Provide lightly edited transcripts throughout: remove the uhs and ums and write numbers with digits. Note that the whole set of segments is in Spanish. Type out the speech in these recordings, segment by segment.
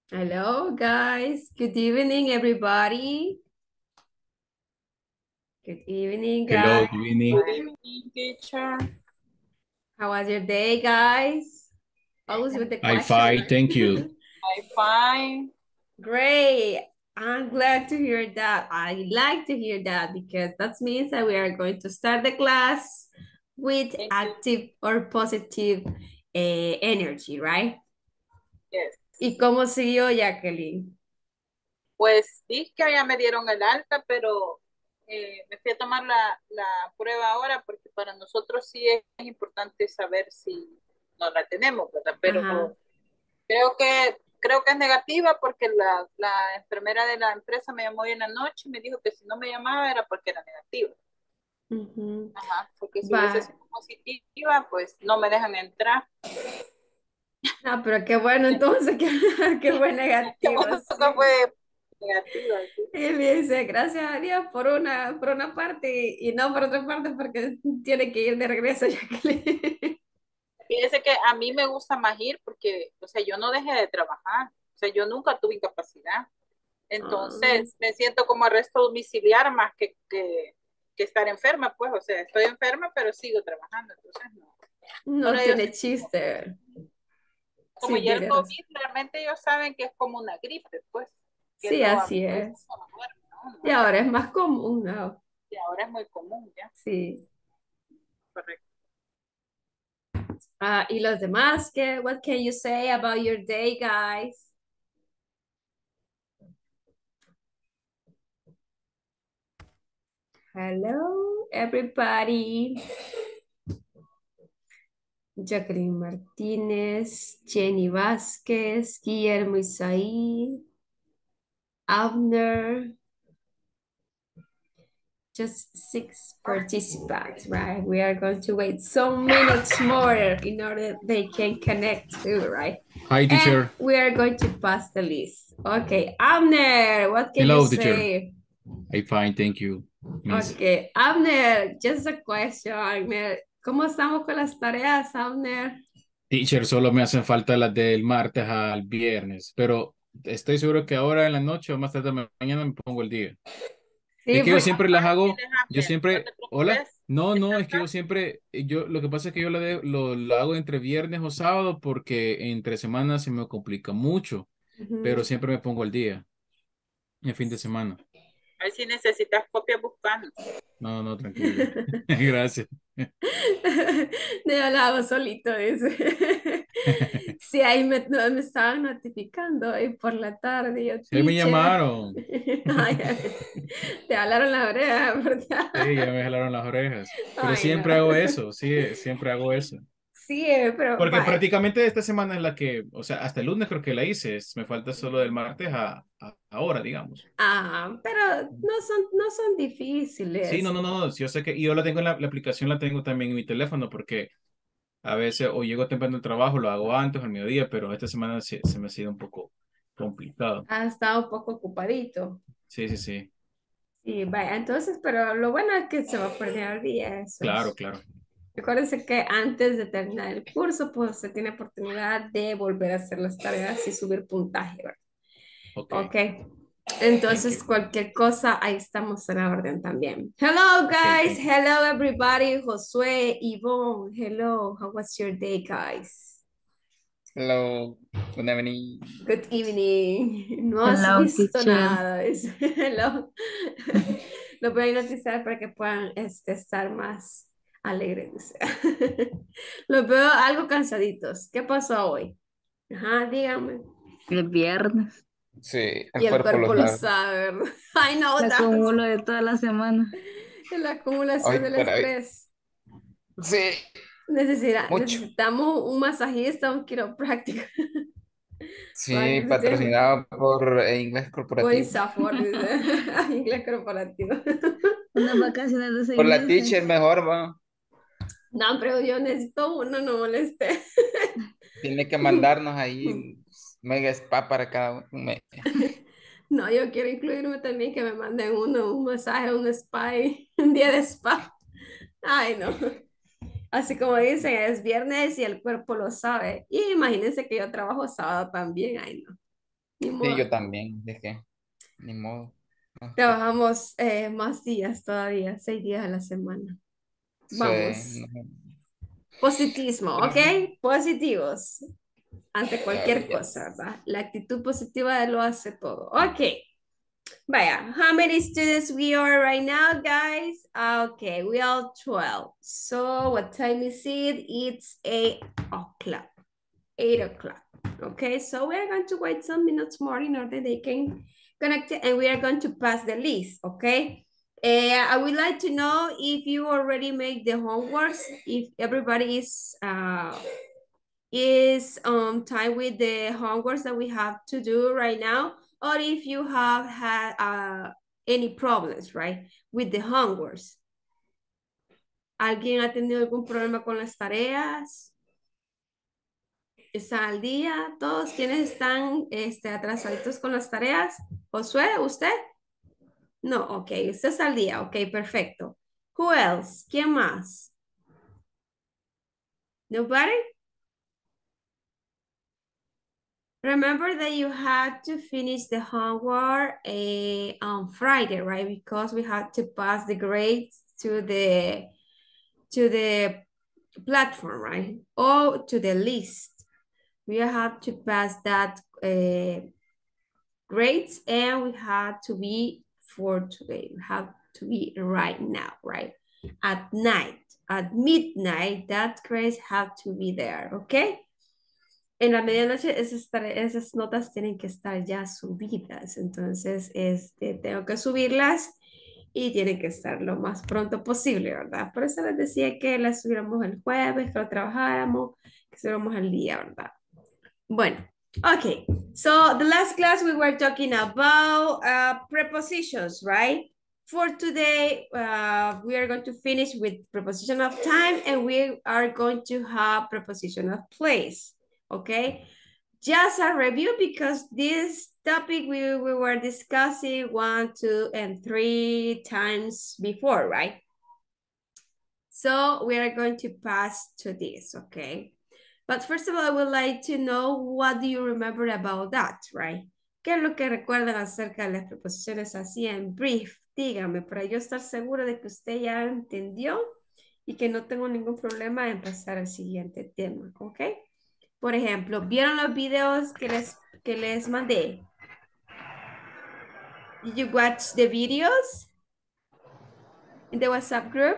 Hello, guys. Good evening, everybody. Good evening, Hello, guys. good evening. Good evening, teacher. How was your day, guys? Always with the I question fine, mark. thank you. I'm fine. Great. I'm glad to hear that. I like to hear that because that means that we are going to start the class with Thank you. active or positive energy, right? Yes. ¿Y cómo siguió, Jacqueline? Pues sí que ya me dieron el alta, pero me fui a tomar la prueba ahora porque para nosotros sí es importante saber si no la tenemos, ¿verdad? Ajá. Pero creo que es negativa porque la enfermera de la empresa me llamó hoy en la noche y me dijo que si no me llamaba era porque era negativa. Ujú. Ajá, porque si hubiese Va. sido positiva, pues no me dejan entrar. No, pero qué bueno entonces que fue negativo, No sí. fue negativa, sí. Y me dice, gracias a Dios por una parte y no por otra parte porque tiene que ir de regreso, Jacqueline. Fíjese que a mí me gusta más ir porque, o sea, yo no dejé de trabajar, o sea, yo nunca tuve incapacidad. Ah, Entonces, me siento como arresto domiciliar más que estar enferma, pues, o sea, estoy enferma, pero sigo trabajando, entonces no. Solo no ellos, tiene chiste. como Sí, ya el tiene razón. COVID, realmente ellos saben que es como una gripe, pues, que Sí, lo así habitual es es. uno duerme, ¿no? Y No es, ahora es más común, ¿no? y ahora es muy común, ya, Sí. correcto. Y los demás, what can you say about your day, guys? Hello, everybody. Jacqueline Martínez, Jenny Vázquez, Guillermo Isaí, Abner, just 6 participants, right? We are going to wait some minutes more in order they can connect too, right? Hi, And teacher. we are going to pass the list. Okay, Abner, what can you Hello, teacher. say? I fine, thank you, miss. Okay, Abner, just a question, Abner. ¿Cómo estamos con las tareas, Abner? Teacher, solo me hacen falta las del martes al viernes, pero estoy seguro que ahora en la noche o más tarde mañana me pongo el día. Es Sí, que yo porque... siempre las hago, Fáciles, yo Abner, no siempre, te hola, preocupes. no, no, Están es que yo siempre, lo que pasa es que yo lo hago entre viernes o sábado porque entre semanas se me complica mucho, pero Ujú. siempre me pongo el día, en fin de semana. A ver si necesitas copia buscando. No, no, tranquila. Gracias. De lo hago solito, dice. Sí, ahí me estaban notificando hoy por la tarde, yo, Sí, me teacher. llamaron. Ay, te hablaron la oreja, Sí, ya ¿verdad? me jalaron las orejas. Pero Ay, no. siempre hago eso, sí, siempre hago eso. Sí, pero Porque vaya. prácticamente esta semana es la que, o sea, hasta el lunes creo que la hice. Me falta solo del martes a ahora, digamos. Ah, pero no son Sí, no, difíciles. no, no, no, sí, yo sé que, y yo la tengo en la aplicación, la tengo también en mi teléfono porque a veces o llego temprano al trabajo, lo hago antes o al mediodía, pero esta semana se me ha sido un poco complicado. Ha estado un poco ocupadito. Sí, sí, sí, Y vaya, entonces, pero lo bueno es que se va a perder el día, eso claro, es. claro. Recuérdense que antes de terminar el curso, pues se tiene oportunidad de volver a hacer las tareas y subir puntaje, ¿verdad? Ok, Ok. thank Entonces, you. cualquier cosa, ahí estamos en la orden también. Hello, Ok, guys. thank you. Hello, everybody. Josué, Yvonne. Hello. How was your day, guys? Hello, good evening. Good evening. No has Hello, visto teacher. nada. Hello. Lo voy a noticiar para que puedan estar más alegres. Los veo algo cansaditos. ¿Qué pasó hoy? Ajá, dígame. El viernes, Sí, Y el el cuerpo lo cuerpo lo sabe. sabe, ¿verdad? I know el that. acumulo de toda la semana. La acumulación Hoy del por hoy. estrés. Sí, mucho. Necesitamos un masajista, un quiropráctico. Para Sí, que se quede patrocinado por Inglés buen Corporativo. sabor, dice. Inglés corporativo. Unas vacaciones de seis Por la teacher meses. mejor, va. No, pero yo necesito uno, no moleste. Tiene que mandarnos ahí un mega spa para cada uno. No, yo quiero incluirme también que me manden uno, un masaje, un spa, un día de spa. Ay, no. Así como dicen, es viernes y el cuerpo lo sabe. Y imagínense que yo trabajo sábado también. Ay, no. Ni Sí, modo. yo también, dije, ni modo. No sé. Trabajamos más días todavía, 6 días a la semana. Sí, Vamos. no, Positivismo, ¿ok? pero Positivos ante cualquier todavía. cosa, ¿verdad? La actitud positiva lo hace todo. Ok. Vaya, how many students we are right now, guys? Okay, we are 12. So what time is it? It's 8 o'clock. 8 o'clock. Okay, so we are going to wait some minutes more in order they can connect it, and we are going to pass the list, okay? I would like to know if you already made the homeworks, if everybody is time with the homeworks that we have to do right now, or if you have had any problems, right, with the homeworks. ¿Alguien ha tenido algún problema con las tareas? ¿Están al día? ¿Todos quienes están atrasaditos con las tareas? ¿Josué, usted? No, ok, usted está al día, ok, perfecto. Who else? ¿Quién más? Nobody? Remember that you had to finish the homework on Friday, right? Because we had to pass the grades to the platform, right? Or to the list. We have to pass that grades, and we had to be for today. We have to be right now, right? At night, at midnight, that grades have to be there, okay? En la medianoche esas notas tienen que estar ya subidas, entonces tengo que subirlas y tienen que estar lo más pronto posible, ¿verdad? Por eso les decía que las subiéramos el jueves, que lo trabajáramos, que subiéramos el día, ¿verdad? Bueno, okay. So the last class we were talking about prepositions, right? For today, we are going to finish with preposition of time, and we are going to have preposition of place. Okay, just a review because this topic we were discussing 1, 2, and 3 times before, right? So we are going to pass to this, okay? But first of all, I would like to know what do you remember about that, right? ¿Qué es lo que recuerdan acerca de las preposiciones así en brief? Dígame, para yo estar seguro de que usted ya entendió y que no tengo ningún problema en pasar al siguiente tema, ¿ok? Por ejemplo, ¿vieron los videos que les mandé? Did you watch the videos in the WhatsApp group?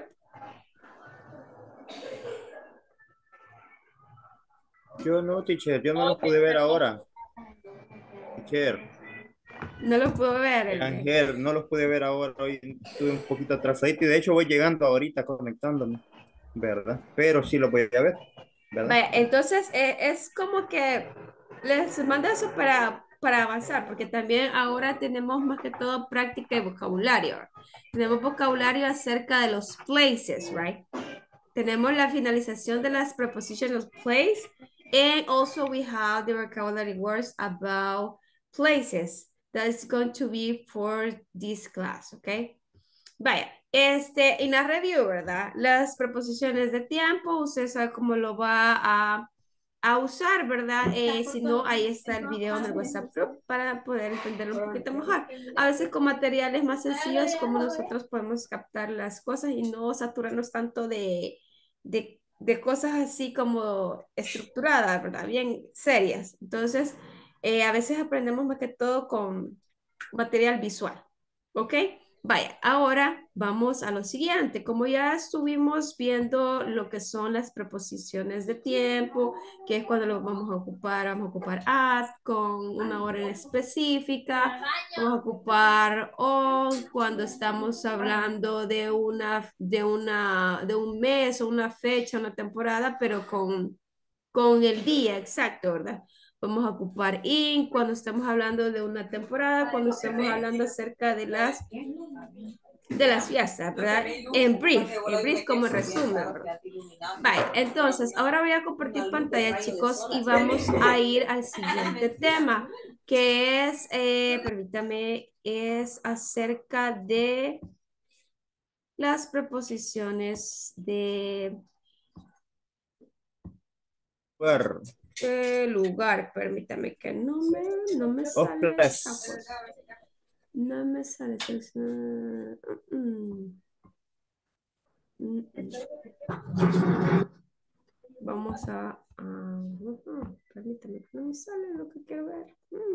Yo no, teacher, yo no los pude ver Teacher, no. ahora. Teacher, No lo puedo ver. Ángel, no los pude ver ahora. Hoy estuve un poquito atrasadito y de hecho voy llegando ahorita conectándome, ¿verdad? Pero sí los voy a ver, ¿verdad? Vaya, entonces es como que les mando eso para avanzar, porque también ahora tenemos más que todo práctica y vocabulario. Tenemos vocabulario acerca de los places, right? Tenemos la finalización de las prepositions place, and also we have the vocabulary words about places. That is going to be for this class, okay? Vaya, en la review, ¿verdad? Las preposiciones de tiempo, usted sabe cómo lo va a usar, ¿verdad? Si no, ahí está el video en el WhatsApp group para poder entenderlo un poquito mejor. A veces con materiales más sencillos, como nosotros podemos captar las cosas y no saturarnos tanto de cosas así como estructuradas, ¿verdad? Bien serias. Entonces, a veces aprendemos más que todo con material visual, ¿ok? Vaya, ahora vamos a lo siguiente. Como ya estuvimos viendo lo que son las preposiciones de tiempo, que es cuando lo vamos a ocupar at con una hora en específica, vamos a ocupar on cuando estamos hablando de un mes o una fecha, una temporada, pero con el día exacto, ¿verdad? Vamos a ocupar in cuando estamos hablando de una temporada, cuando estamos hablando acerca de las fiestas, ¿verdad? En brief como resumen, ¿verdad? Vale, entonces ahora voy a compartir pantalla, chicos, y vamos a ir al siguiente tema, que es, permítame, es acerca de las preposiciones de Ver, Lugar, permítame que no me Of sale. place. No me sale. Mm, mm. Vamos permítame que no me sale lo que quiero ver.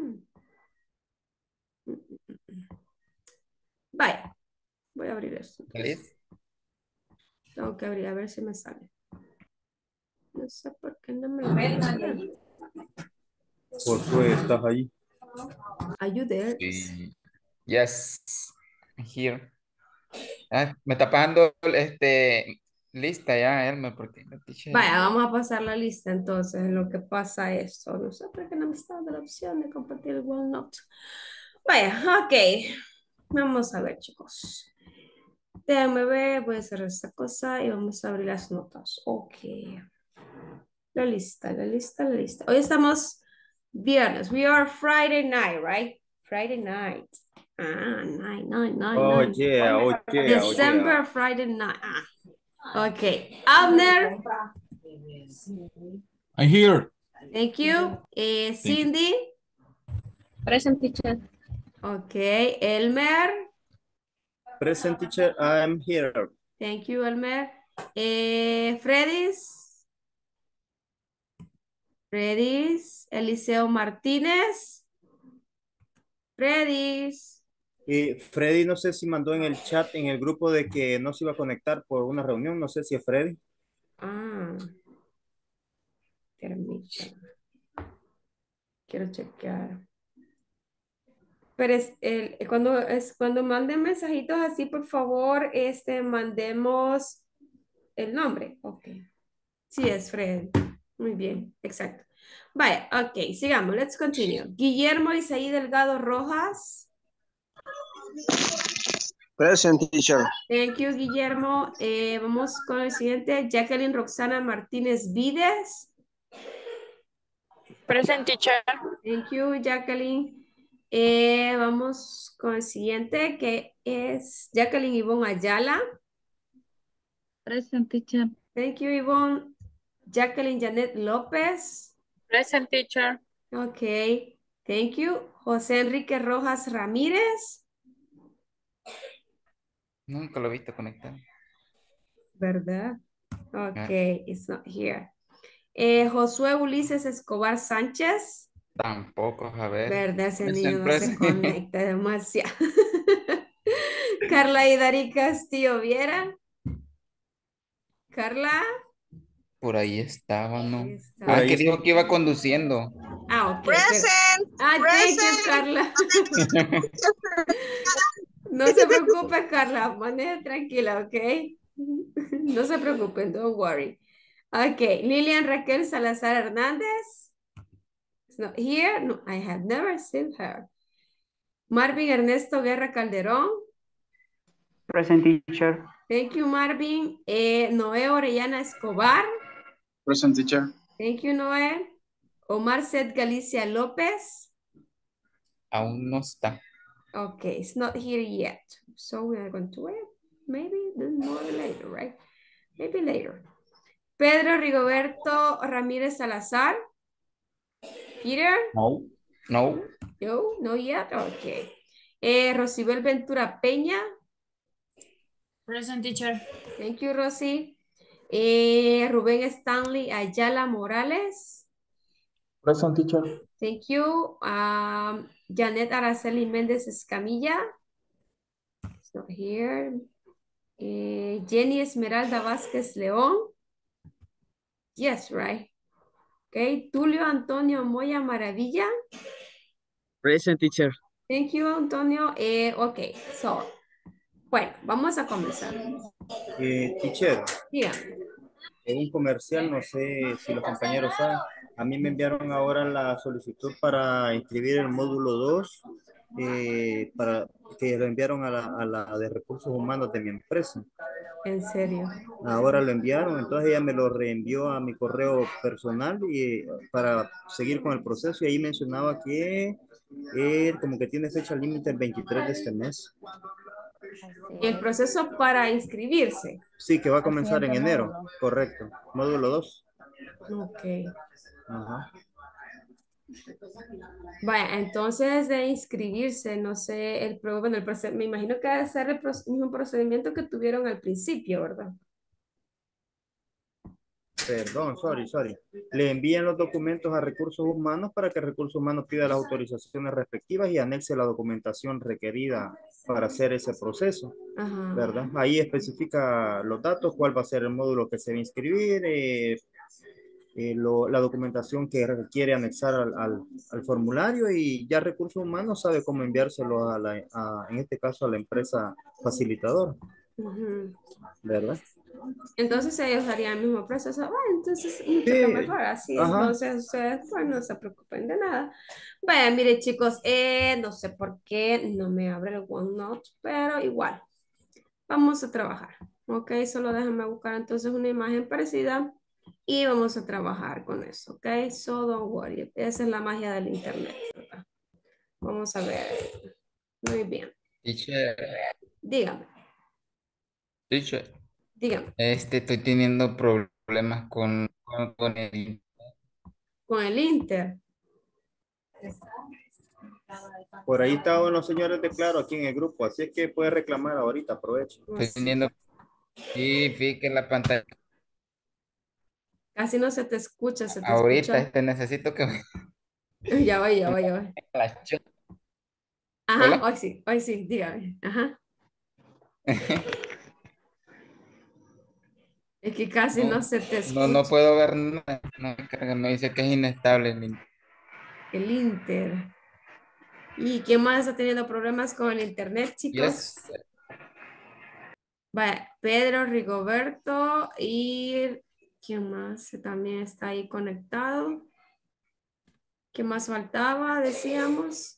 Vaya, voy a abrir esto. ¿Listo? Tengo que abrir a ver si me sale. No sé por qué no me lo sale. Josué, ¿estás ahí? Are you there? Sí. Yes. Here. Ah, me está pasando lista ya, Elmer, porque la teacher- Vaya, vamos a pasar la lista entonces en lo que pasa esto. No sé por qué no me está dando la opción de compartir el OneNote. Vaya, ok. Vamos a ver, chicos. Déjame ver, voy a cerrar esta cosa y vamos a abrir las notas. Ok. La lista, la lista, la lista. Hoy estamos viernes. We are Friday night, right? Friday night. Oh, Nine. yeah, oh, yeah, oh, December yeah. Friday night. Ok. Abner, I'm here. thank you. Thank you. Cindy, Present teacher. ok. Elmer, Present teacher, I'm here. thank you, Elmer. Fredis, Eliseo Martínez, Fredis. Y Freddy, no sé si mandó en el chat, en el grupo de que no se iba a conectar por una reunión. No sé si es Freddy. Ah, permítame. Quiero chequear. Pero cuando manden mensajitos así, por favor, mandemos el nombre. Ok. Sí, es Fred. Muy bien, exacto. Vaya, ok, sigamos. Let's continue. Guillermo Isaí Delgado Rojas. Present teacher. Thank you, Guillermo. Vamos con el siguiente. Jacqueline Roxana Martínez Vides. Present teacher. Thank you, Jacqueline. Vamos con el siguiente, que es Jacqueline Ivonne Ayala. Present teacher. Thank you, Ivonne. Jacqueline Janet López. Present teacher. Ok, thank you. José Enrique Rojas Ramírez. Nunca lo he visto conectado. ¿Verdad? Ok, Ah, it's not here. Josué Ulises Escobar Sánchez. tampoco, a ver. ¿Verdad? Ese niño Present, no se present. conecta demasiado. Carla Idari Castillo Viera. Carla. Por ahí estaba, ¿no? Ahí Por está. Ah, ahí que está. dijo que iba conduciendo. Ah, ok. Present. Thank you, Present. Carla. No se preocupe, Carla. Maneje tranquila, ¿ok? No se preocupen, don't worry. Ok, Lilian Raquel Salazar Hernández. It's not here. No, I have never seen her. Marvin Ernesto Guerra Calderón. Present teacher. Thank you, Marvin. Noé Orellana Escobar. Present teacher. Thank you, Noé. Omar Seth Galicia López. Aún no está. Okay, it's not here yet. So we are going to wait. Maybe more later, right? Maybe later. Pedro Rigoberto Ramírez Salazar. Peter? No. No. No, no yet. Okay. Rosibel Ventura Peña. Present teacher. Thank you, Rosy. Rubén Stanley Ayala Morales. Present teacher. Thank you. Janet Araceli Méndez Escamilla. It's not here. Jenny Esmeralda Vázquez León. Yes, right. Okay. Tulio Antonio Moya Maravilla. Present teacher. Thank you, Antonio. Ok, so, bueno, vamos a comenzar. Teacher, Dígame. en un comercial, no sé si los compañeros saben, a mí me enviaron ahora la solicitud para inscribir el módulo 2, para que lo enviaron a la de recursos humanos de mi empresa. En serio. Ahora lo enviaron, entonces ella me lo reenvió a mi correo personal y para seguir con el proceso, y ahí mencionaba que como que tiene fecha límite el 23 de este mes. El proceso para inscribirse. Sí, que va a comenzar en enero, correcto. Módulo 2. Ok. Ajá. Vaya, entonces de inscribirse, no sé, bueno, me imagino que debe ser el mismo procedimiento que tuvieron al principio, ¿verdad? Perdón, sorry. Le envían los documentos a Recursos Humanos para que Recursos Humanos pida las autorizaciones respectivas y anexe la documentación requerida para hacer ese proceso, Ajá. ¿verdad? Ahí especifica los datos, cuál va a ser el módulo que se va a inscribir, la documentación que requiere anexar al formulario y ya Recursos Humanos sabe cómo enviárselo en este caso a la empresa facilitadora, Ujú. ¿verdad? Entonces ellos harían el mismo proceso. Bueno, entonces mucho que Sí, mejor. Así ajá. entonces ustedes pues no se preocupen de nada. Vaya, mire chicos, no sé por qué no me abre el OneNote, pero igual, vamos a trabajar. Ok, solo déjame buscar entonces una imagen parecida y vamos a trabajar con eso. Ok, so don't worry. Esa es la magia del internet, ¿verdad? Vamos a ver. Muy bien. Teacher, Dígame, teacher, dígame. estoy teniendo problemas con el... Con el Inter. Por ahí estaban los señores de Claro aquí en el grupo, así es que puede reclamar ahorita, aprovecho. Oh, Estoy sí. teniendo... Sí, fíjate que la pantalla... Casi no se te escucha, se te Ahorita escucha. necesito que me... Ya voy, ya voy, ya voy. la ch- Ajá, Hola. hoy sí, dígame. Ajá. Es que casi no No, se te no escucha. puedo ver nada. No me carga, me dice que es inestable. El Inter. ¿Y quién más está teniendo problemas con el internet, chicos? Yes. Vaya, Pedro, Rigoberto y ¿quién más también está ahí conectado? ¿Qué más faltaba? Decíamos.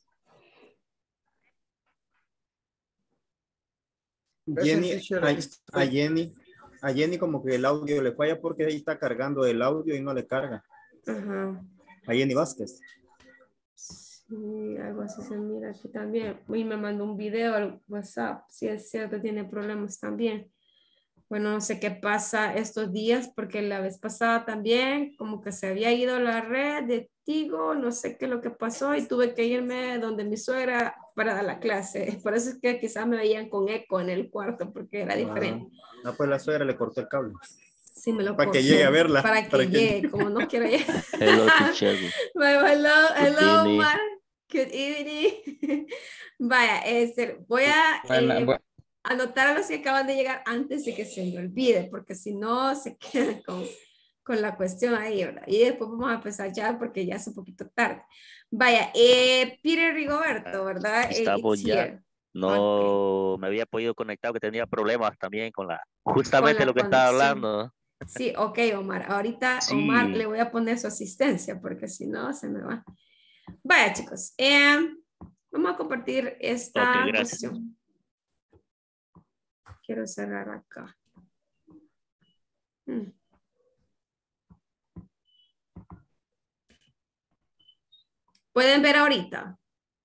Jenny, Teacher, a Jenny como que el audio le falla porque ahí está cargando el audio y no le carga. Ajá. A Jenny Vázquez. Sí, algo así se mira aquí también. Y me mandó un video al WhatsApp. Sí, es cierto, tiene problemas también. Bueno, no sé qué pasa estos días porque la vez pasada también como que se había ido la red de Tigo, no sé qué es lo que pasó y tuve que irme donde mi suegra para dar la clase. Por eso es que quizás me veían con eco en el cuarto porque era diferente. Pues la suegra le cortó el cable. Sí, me lo Para que llegue a cortó verla. para que llegue, como no quiero llegar. Hello, teacher. Bueno, Good hello, evening. Omar. Good evening. Vaya, voy a Bueno, anotar a los que acaban de llegar antes de que se me olvide, porque si no se quedan con la cuestión ahí, ¿verdad? Y después vamos a empezar ya porque ya es un poquito tarde. Vaya, Peter Rigoberto, ¿verdad? Estamos It's ya. here. Ok, No me había podido conectar, que tenía problemas también con con justamente lo la que estaba conexión. hablando. Sí, ok, Omar. Ahorita, Omar, Sí. le voy a poner su asistencia porque si no, se me va. Vaya, chicos. Vamos a compartir Ok, esta gracias. cuestión. Quiero cerrar acá. ¿Pueden ver ahorita?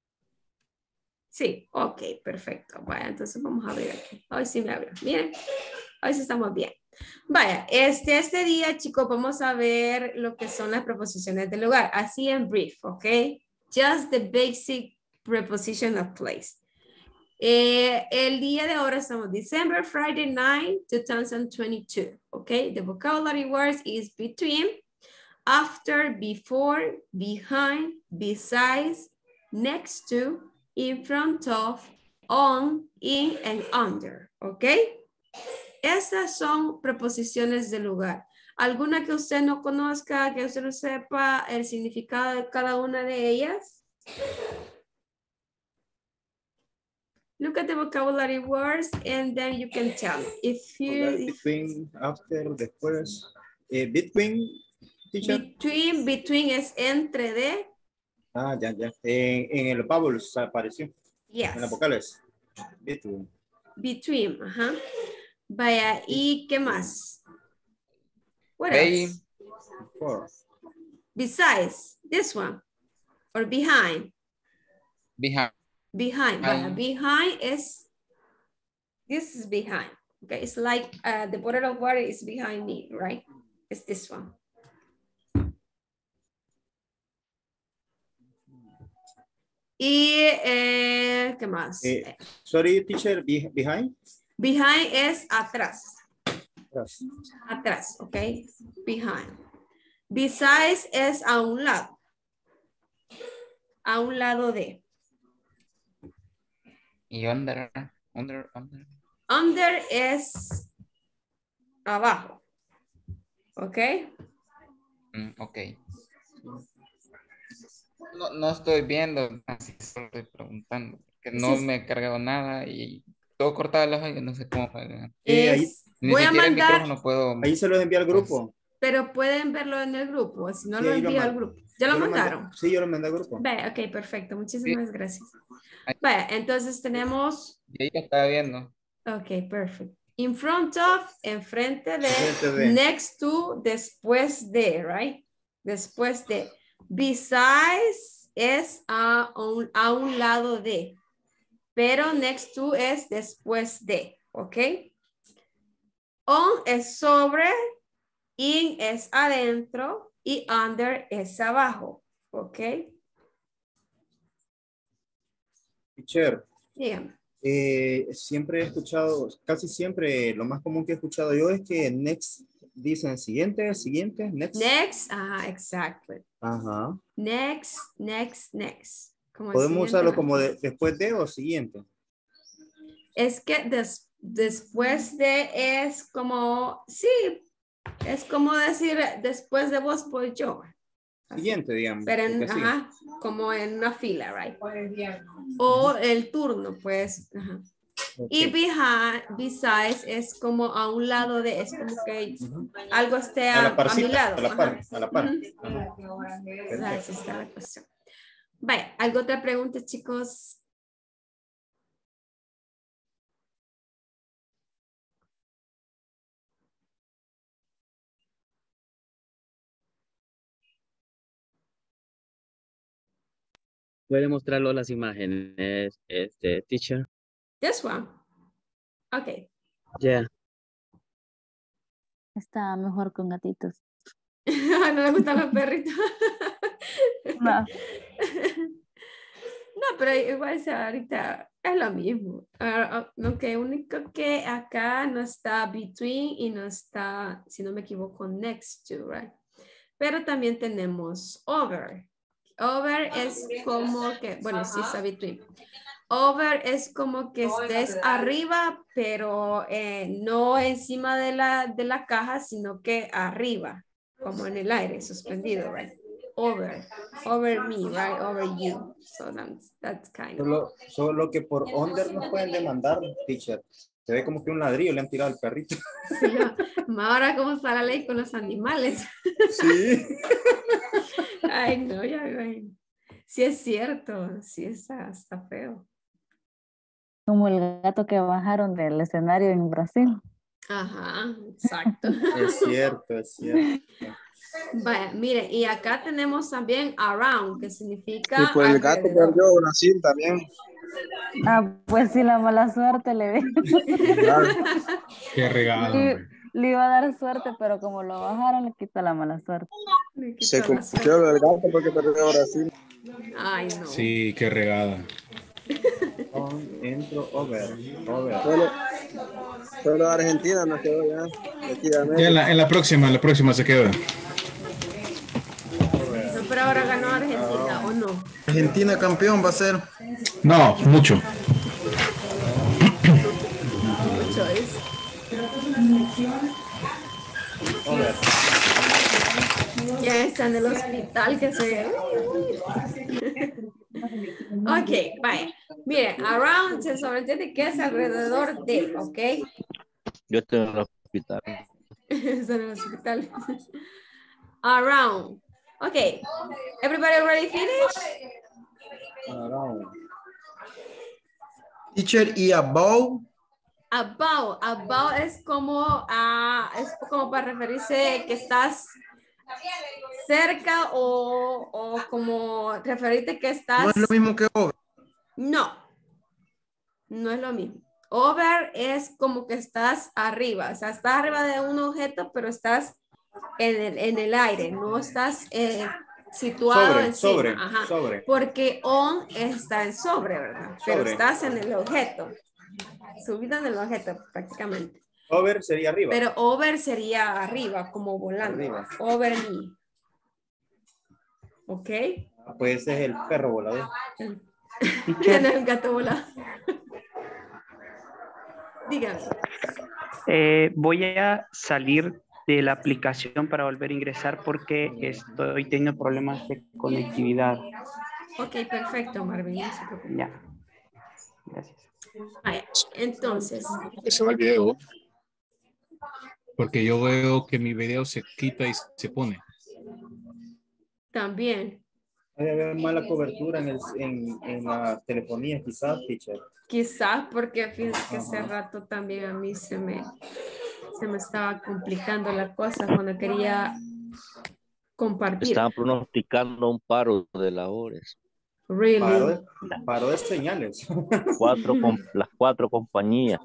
Sí, ok, perfecto. Vaya, entonces vamos a ver aquí. Hoy sí me abrió. Miren, hoy sí estamos bien. Vaya, este día, chicos, vamos a ver lo que son las preposiciones del lugar. Así en brief, ok? Just the basic preposition of place. El día de ahora estamos December, Friday 9, 2022, ok? The vocabulary words is between, after, before, behind, besides, next to, in front of, on, in, and under, ¿ok? Estas son preposiciones de lugar. ¿Alguna que usted no conozca, que usted no sepa el significado de cada una de ellas? Look at the vocabulary words and then you can tell. Between, after, después. Between, teacher. Between es entre de. Ya. En el bubbles apareció. Yes. En las vocales. Between, ajá. Vaya, ¿y qué más? What Hey, else? Before. Besides, this one. Or behind. behind. Behind, vaya, behind is, this is behind. Okay, it's like the bottle of water is behind me, right? It's this one. Y, ¿qué más? Sorry, teacher, behind. Behind es atrás. Atrás. Atrás, ¿ok? Behind. Besides es a un lado. A un lado de. Y under. Under es abajo. ¿Ok? Ok. No estoy viendo, así solo estoy preguntando. Que no Sí. me he cargado nada y todo cortado el ojo y no sé cómo juegan. Ahí, Ni voy a siquiera el mandar, micrófono puedo. ahí se los envié al grupo. pero pueden verlo en el grupo. Si no Sí, lo ahí lo envío al mandé. grupo. ¿Ya lo Yo lo mandé. mandaron? Sí, yo lo mandé al grupo. Vaya, ok, perfecto. Sí. Muchísimas gracias. Vaya, entonces tenemos. Y ahí lo estaba viendo. Ok, perfecto. In front of, enfrente de, Enfrente de. next to, después de, right? Después de. Besides es a un lado de. Pero next to es después de, ¿ok? On es sobre, in es adentro y under es abajo, ¿ok? Teacher, Dígame. siempre he escuchado, casi siempre, lo más común que he escuchado yo es que next dicen siguiente, siguiente, next. Next, exactly. Ajá. Next, next, next. Como el Podemos siguiente, usarlo ¿no? como después de o siguiente. Es que después de es como, sí, es como decir después de vos, pues yo. Así. Siguiente, digamos. Pero porque sí. ajá, como en una fila, right? O el turno, pues. Ajá. Y besides es como a un lado de, es como que algo esté A la a mi parcita, lado. a la par, Ajá. a la par. Así está la cuestión. Vaya, ¿alguna otra pregunta, chicos? Puede mostrarlo las imágenes, teacher. This one. Ok. Yeah. Está mejor con gatitos. No le gustan los perritos. No. No, pero igual ahorita es lo mismo. Lo que único que acá no está between y no está, si no me equivoco, next to, right? Pero también tenemos over. Over es como que, bueno, sí está between. Over es como que estés arriba, pero no encima de la caja, sino que arriba, como en el aire, suspendido, right? Over me, right? Over you. So that's kind of. Solo que por under nos pueden demandar, teacher. Se ve como que un ladrillo le han tirado al perrito. Sí, no. Ahora cómo está la ley con los animales. Sí. Ay, no, ya ven. Sí es cierto, sí está feo. Como el gato que bajaron del escenario en Brasil. Ajá, exacto. Es cierto, es cierto. Vaya, mire, y acá tenemos también around, que significa Y pues el gato alrededor. perdió Brasil también. Ah, pues sí, la mala suerte le ve. Qué regalo, hombre. Le iba a dar suerte, pero como lo bajaron, le quitó la mala suerte. Me quitó Se la cumplió suerte. lo del gato porque perdió Brasil. Ay, no. Sí, qué regada. Entro over. Solo Argentina nos quedó ya. De aquí de Ya América. en la próxima se queda. No, pero ahora ganó Argentina, ¿o no? Argentina campeón va a ser. No, mucho. Mucho es. Over. Ya está en el hospital que se... Ok, vaya. Mire, around se sobreentiende que es alrededor de, ¿ok? Yo estoy en el hospital. Está en el hospital. Around. Ok. Everybody ready finish? Teacher y above. About es como para referirse que estás cerca o como referirte que estás... No es lo mismo que over. No, no es lo mismo. Over es como que estás arriba, o sea, estás arriba de un objeto, pero estás en el aire, no estás situado Sobre, encima. Ajá. sobre. Porque on está en sobre, ¿verdad? Pero Sobre. estás en el objeto. Subido en el objeto, prácticamente. Over sería arriba. Pero over sería arriba, como volando. Arriba. Over me. ¿Ok? Pues ese es el perro volador. Tiene el gato volador. Dígame. Voy a salir de la aplicación para volver a ingresar porque estoy teniendo problemas de conectividad. Ok, perfecto, Marvin. No se preocupe. Ya. Gracias. Vaya, entonces. Se va el video. Porque yo veo que mi video se quita y se pone. También. Debe haber mala cobertura en la telefonía, quizás, teacher. Quizás porque fíjense que hace rato también a mí se me estaba complicando la cosa cuando quería compartir. Estaban pronosticando un paro de labores. Really? Paro de señales. Las 4 compañías.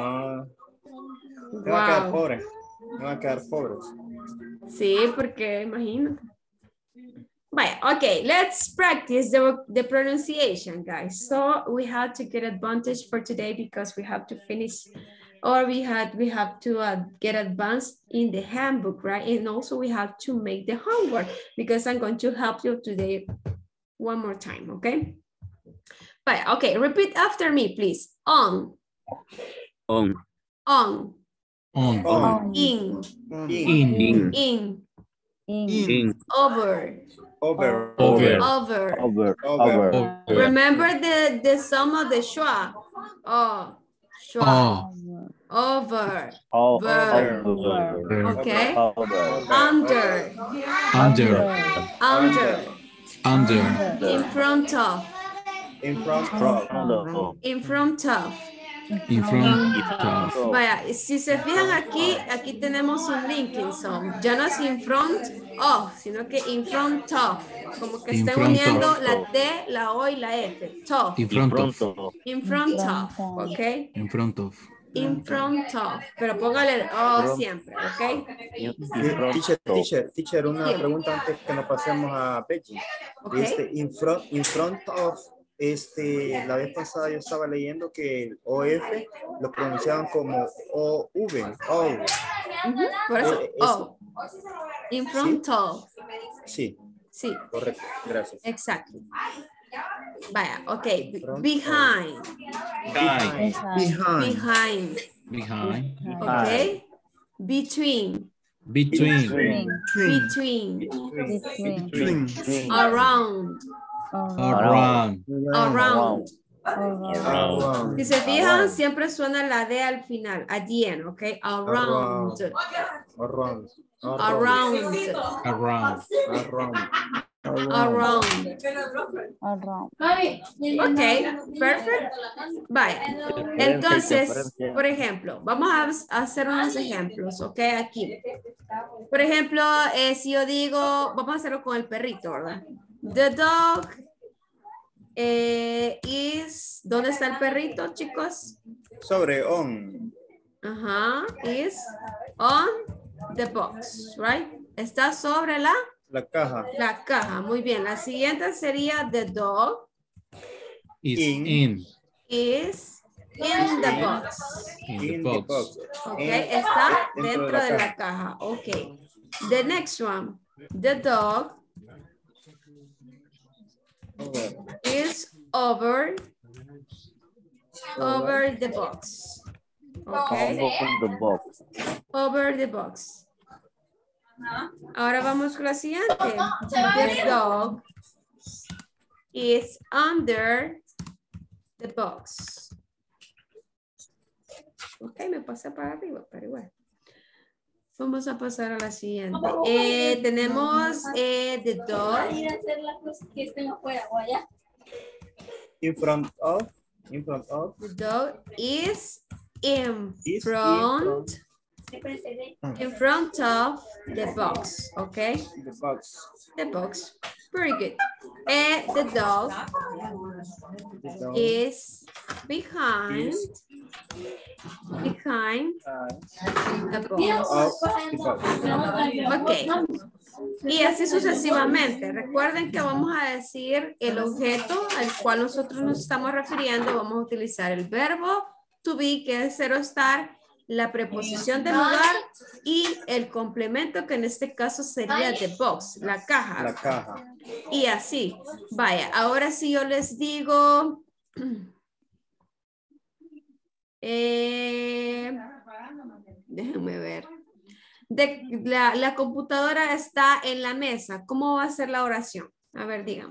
Me va a quedar pobre. Me va a quedar pobres. Sí, porque imagínate. Vaya, okay, let's practice the pronunciation, guys. So we have to get advantage for today because we have to finish, or we have to get advanced in the handbook, right? And also we have to make the homework because I'm going to help you today one more time, okay? But okay, repeat after me, please. On. On. On. On. On. In. In. In. In. Over. Over. Over. Over. Over. Over. Over. Remember the sum of the schwa. Oh. Schwa. Over. Over. Okay. Under. In front of. In front of. In front of. In front of. Vaya, si se fijan aquí tenemos un linking son. Ya no es in front of, sino que in front of. Como que estén uniendo la T, la O y la F. Top. In front of. In front of, ¿ok? In front of. In front of. Pero póngale el O siempre, ¿ok? Teacher, una pregunta antes que nos pasemos a Becky. Okay. In front of. La vez pasada yo estaba leyendo que el OF lo pronunciaban como OV. Por eso, O. In front of. Sí. Sí. Correcto, gracias. Exacto. Vaya, ok. Behind. Ok. Between. Around. Si se fijan, siempre suena la D al final, at the end, ok? Around. Ok, perfect. Vaya. Entonces, por ejemplo, vamos a hacer unos ejemplos, ok? Aquí. Por ejemplo, si yo digo, vamos a hacerlo con el perrito, ¿verdad? The dog is, ¿dónde está el perrito, chicos? Sobre on. Ajá, is on the box, right? Está sobre la caja. La caja, muy bien. La siguiente sería the dog is in the box. In the box. Ok, está dentro de la caja. Ok. The next one, the dog is over the box. Okay. Over the box. Ahora vamos con la siguiente. The dog is under the box. Ok, me pasé para arriba, pero igual. Vamos a pasar a la siguiente. Tenemos the dog. In front of. The dog is in front of the box. Okay. The box. Very good. And the dog is behind the box. Okay. Y así sucesivamente. Recuerden que vamos a decir el objeto al cual nosotros nos estamos refiriendo. Vamos a utilizar el verbo to be, que es ser o estar, la preposición del lugar y el complemento, que en este caso sería the box, la caja. La caja. Y así. Vaya, ahora sí yo les digo... déjenme ver. La computadora está en la mesa. ¿Cómo va a ser la oración? A ver, díganme.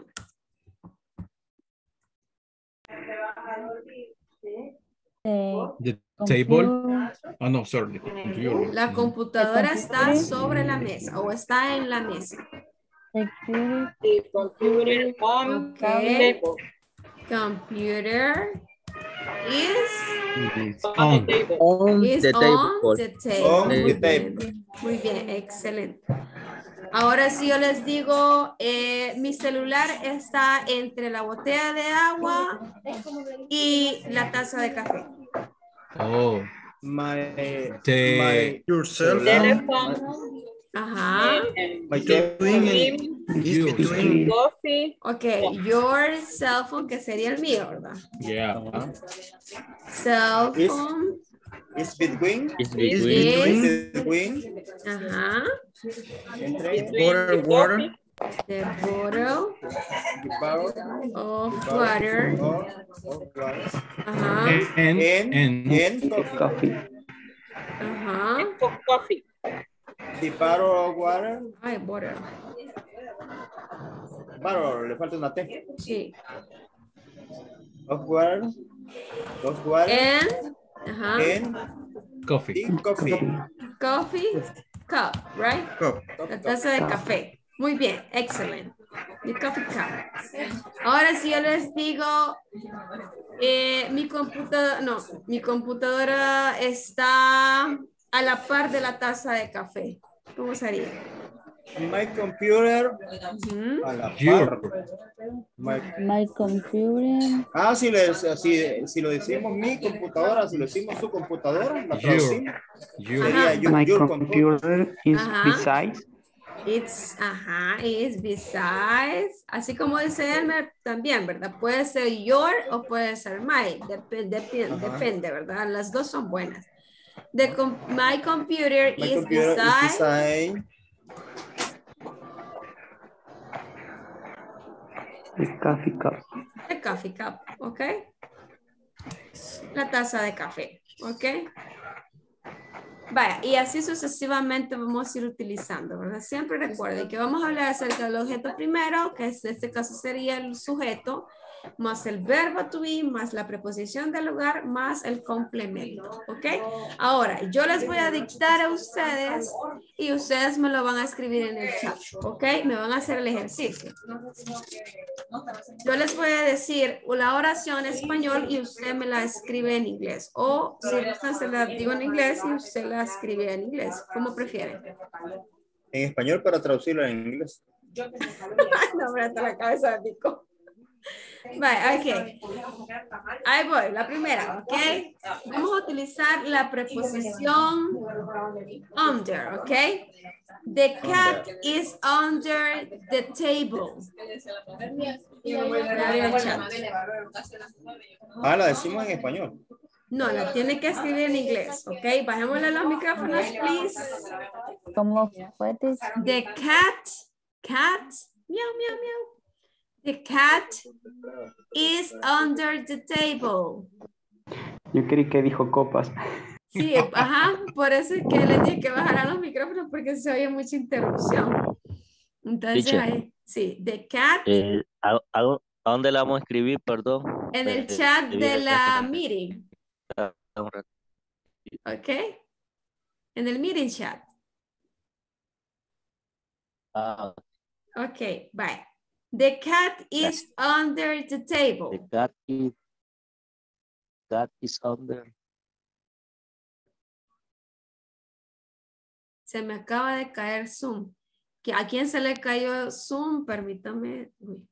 The table. Oh, no, sorry. The computer. La computadora está sobre la mesa o está en la mesa. The computer on the Okay. table. Computer is On. On is the on table. the table. On Muy the bien. table. Muy bien, excelente. Ahora sí yo les digo, mi celular está entre la botella de agua y la taza de café. Oh. Your cell celular, phone Ajá. my between is You. between. Coffee. Ok, your cell phone, que sería el mío, ¿verdad? Yeah. Cell Is- phone. is between. Is Is between. Is, Between. ajá, Entre. Bottle water. the bottle The barrel. of water. Of water. Ajá, And coffee. Coffee. ajá. For coffee. The barrel of water. Ay, water. Barrel, le falta una T. Sí. Of water. Of water. And, ajá, And Coffee. the coffee. coffee cup, right? Cup. La taza de café. Muy bien, excelente. The coffee cup. Ahora sí yo les digo, mi computadora está a la par de la taza de café. ¿Cómo sería? My computer. Ujú. A la Your. par. My computer. Si lo decimos mi computadora, si lo decimos su computadora, la Your. traducimos. Your. Ajá. My your computer is Ajá. beside. Is besides. Así como dice Elmer también, ¿verdad? Puede ser your o puede ser my. Depende, ¿verdad? Las dos son buenas. My computer My is computer is beside. The coffee cup. The coffee cup, ¿ok? La taza de café, ¿ok? Vaya, y así sucesivamente vamos a ir utilizando, ¿verdad? Siempre recuerden que vamos a hablar acerca del objeto primero, que en este caso sería el sujeto, más el verbo to be, más la preposición del lugar, más el complemento, ¿ok? Ahora, yo les voy a dictar a ustedes y ustedes me lo van a escribir en el chat, ¿ok? Me van a hacer el ejercicio. Yo les voy a decir la oración en español y usted me la escribe en inglés. O si gustan, se la digo en inglés y usted la escribe en inglés. ¿Cómo prefieren? En español para traducirlo en inglés. No, me hasta la cabeza de pico. Vale, ok. Ahí voy, la primera, ok. Vamos a utilizar la preposición under, ok. The cat is under the table. La decimos en español. No, la tiene que escribir en inglés, ok. Bajémosle los micrófonos, please. ¿Cómo fue? The cat, meow, meow, meow. The cat is under the table. Yo creí que dijo copas. Sí, ajá, por eso es que le dije que bajaran los micrófonos porque se oye mucha interrupción. Entonces, Teacher. ahí, sí, the cat ¿A dónde la vamos a escribir, perdón? en el chat de Escribir la acá. meeting, ¿ok? En el meeting chat. Ah, Ok, bye. The cat is under the table. the cat is under. Se me acaba de caer Zoom. ¿A quién se le cayó Zoom? Permítame. Uy.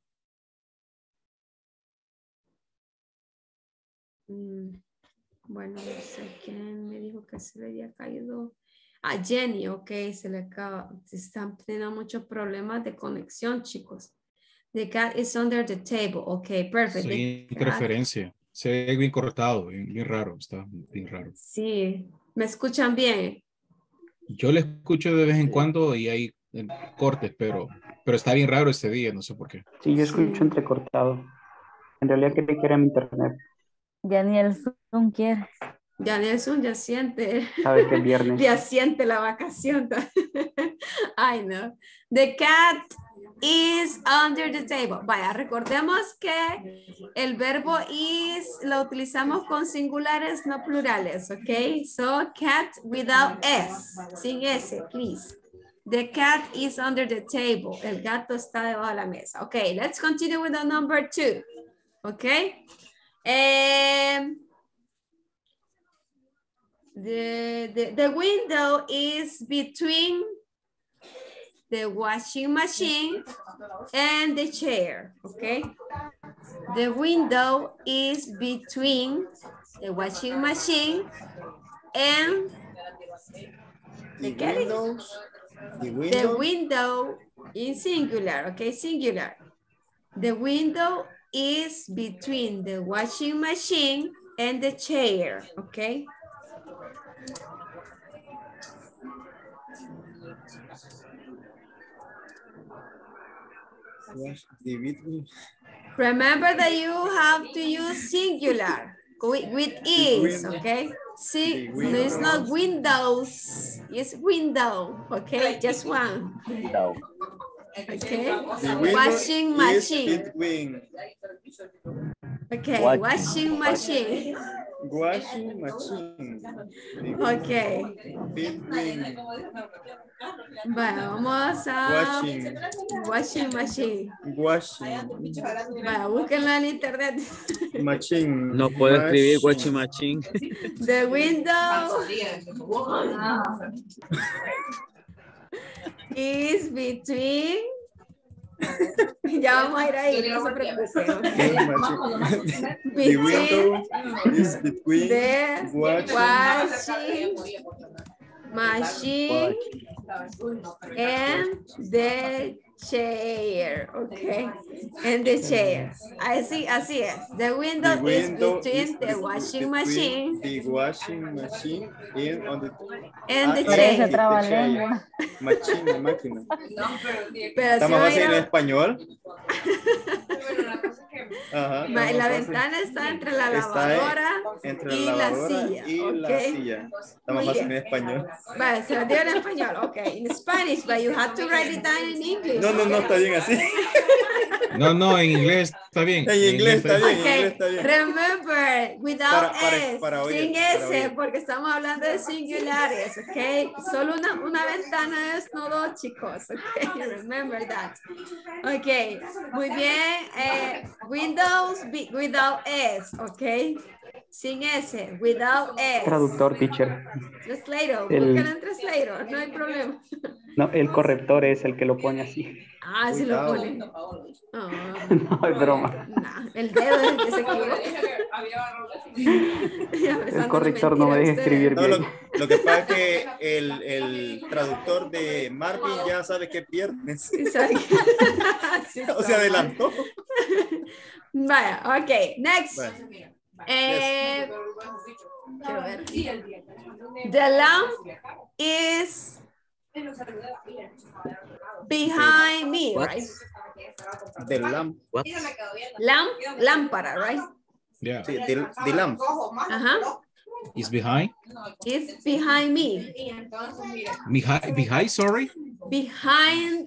Bueno, no sé quién me dijo que se le había caído. A Jenny, ok, se le acaba. Se están teniendo muchos problemas de conexión, chicos. The cat is under the table. Ok, perfect. Soy The cat- interferencia. Se ve bien cortado, bien raro. Está bien raro. Sí, ¿me escuchan bien? Yo le escucho de vez en cuando y hay cortes, pero está bien raro este día, no sé por qué. Sí, yo escucho entrecortado. En realidad creí que era mi internet. Ya ni el Zoom quiere. Ya Nelson ya siente. Sabe que es viernes. Ya siente la vacación. Ay, no. The cat is under the table. Vaya, recordemos que el verbo is lo utilizamos con singulares, no plurales, ¿ok? So, cat without S, sin S, please. The cat is under the table. El gato está debajo de la mesa. Ok, let's continue with the number 2. Ok. The window is between the washing machine and the chair, okay? The window is between the washing machine and The the window in singular, okay, singular. The window is between the washing machine and the chair, okay? Remember that you have to use singular with is, okay? See, no, it's not windows, it's window, okay? Just one. Window. Okay, washing machine. Okay, washing machine. Washing machine. Okay. Between Bueno, vamos a washing machine. washing Bueno, búsquenlo en internet. machine. No puedo escribir washing machine. The window is between. Ya vamos a ir ahí, no se preocupen. The window is between The washing machine and the chair, okay? And the chair. Así es. The window is between the washing machine the washing machine and the Parece chair. trabalengua. Machine, máquina. Pero ¿Estamos si así en oyeron- español? Ajá, La estamos ventana está entre la Está lavadora entre y la la lavadora silla. y la ok. silla. Estamos Muy fácil bien. en español. Vale, se lo dio en español. Ok, in Spanish, but you have to write it down in English. No, está bien así. No, en inglés está bien. En inglés está bien, en Ok, inglés está bien. remember, without S, para oír, sin para S, oír. porque estamos hablando de singulares, ok. Solo una ventana es no dos, chicos, ok. Remember that. Ok, muy bien. Windows without S, ok. Sin S, without S. Traductor, teacher. Translator, El- búscalo en Translator, no hay problema. No, el corrector es el que lo pone así. Ah, sí lo Cuidado. pone. Oh, No, es broma. nah, el dedo es el que se equivoca. Ya me El están corrector dando no me deja mentira escribir ustedes. No, bien. lo que pasa es que el traductor de Marvin ya sabe que pierdes. Sí, sabe que- Sí, O se sabe. adelantó. Vaya, ok, next. Bueno, Quiero ver. The lamp is behind me, What? right? the lamp. What? Lámpara, right? Yeah. Sí, the lamp. Ajá. Is behind? It's behind me. Behind, sorry? Behind,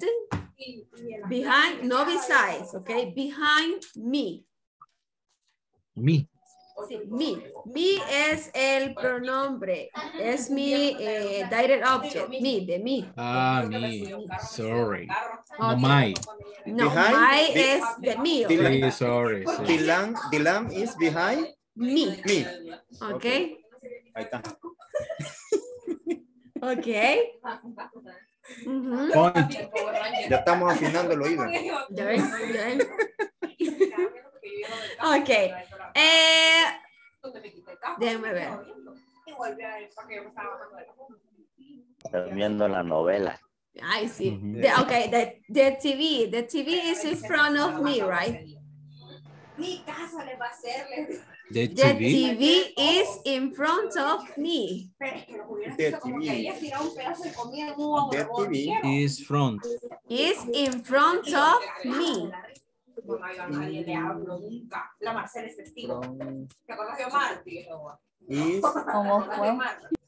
no besides, okay? Behind me. Me. Sí, me. Me es el pronombre. Es mi direct object. Me, de me. Ah, me. Sorry. No, Okay. my. No, Behind, my the- es de me. the- right? Sí, sorry. sí. The lamp is behind Me. me. Okay. Ahí está. Okay. Ujú. Point. Ya estamos afinando el oído. Ya ven, ya ven. Ok. Déjenme ver. viendo la novela. I see. Okay, the TV is in front of me, right? The The TV TV is in front of me. The TV is front. Is in front of me. is ¿Cómo fue?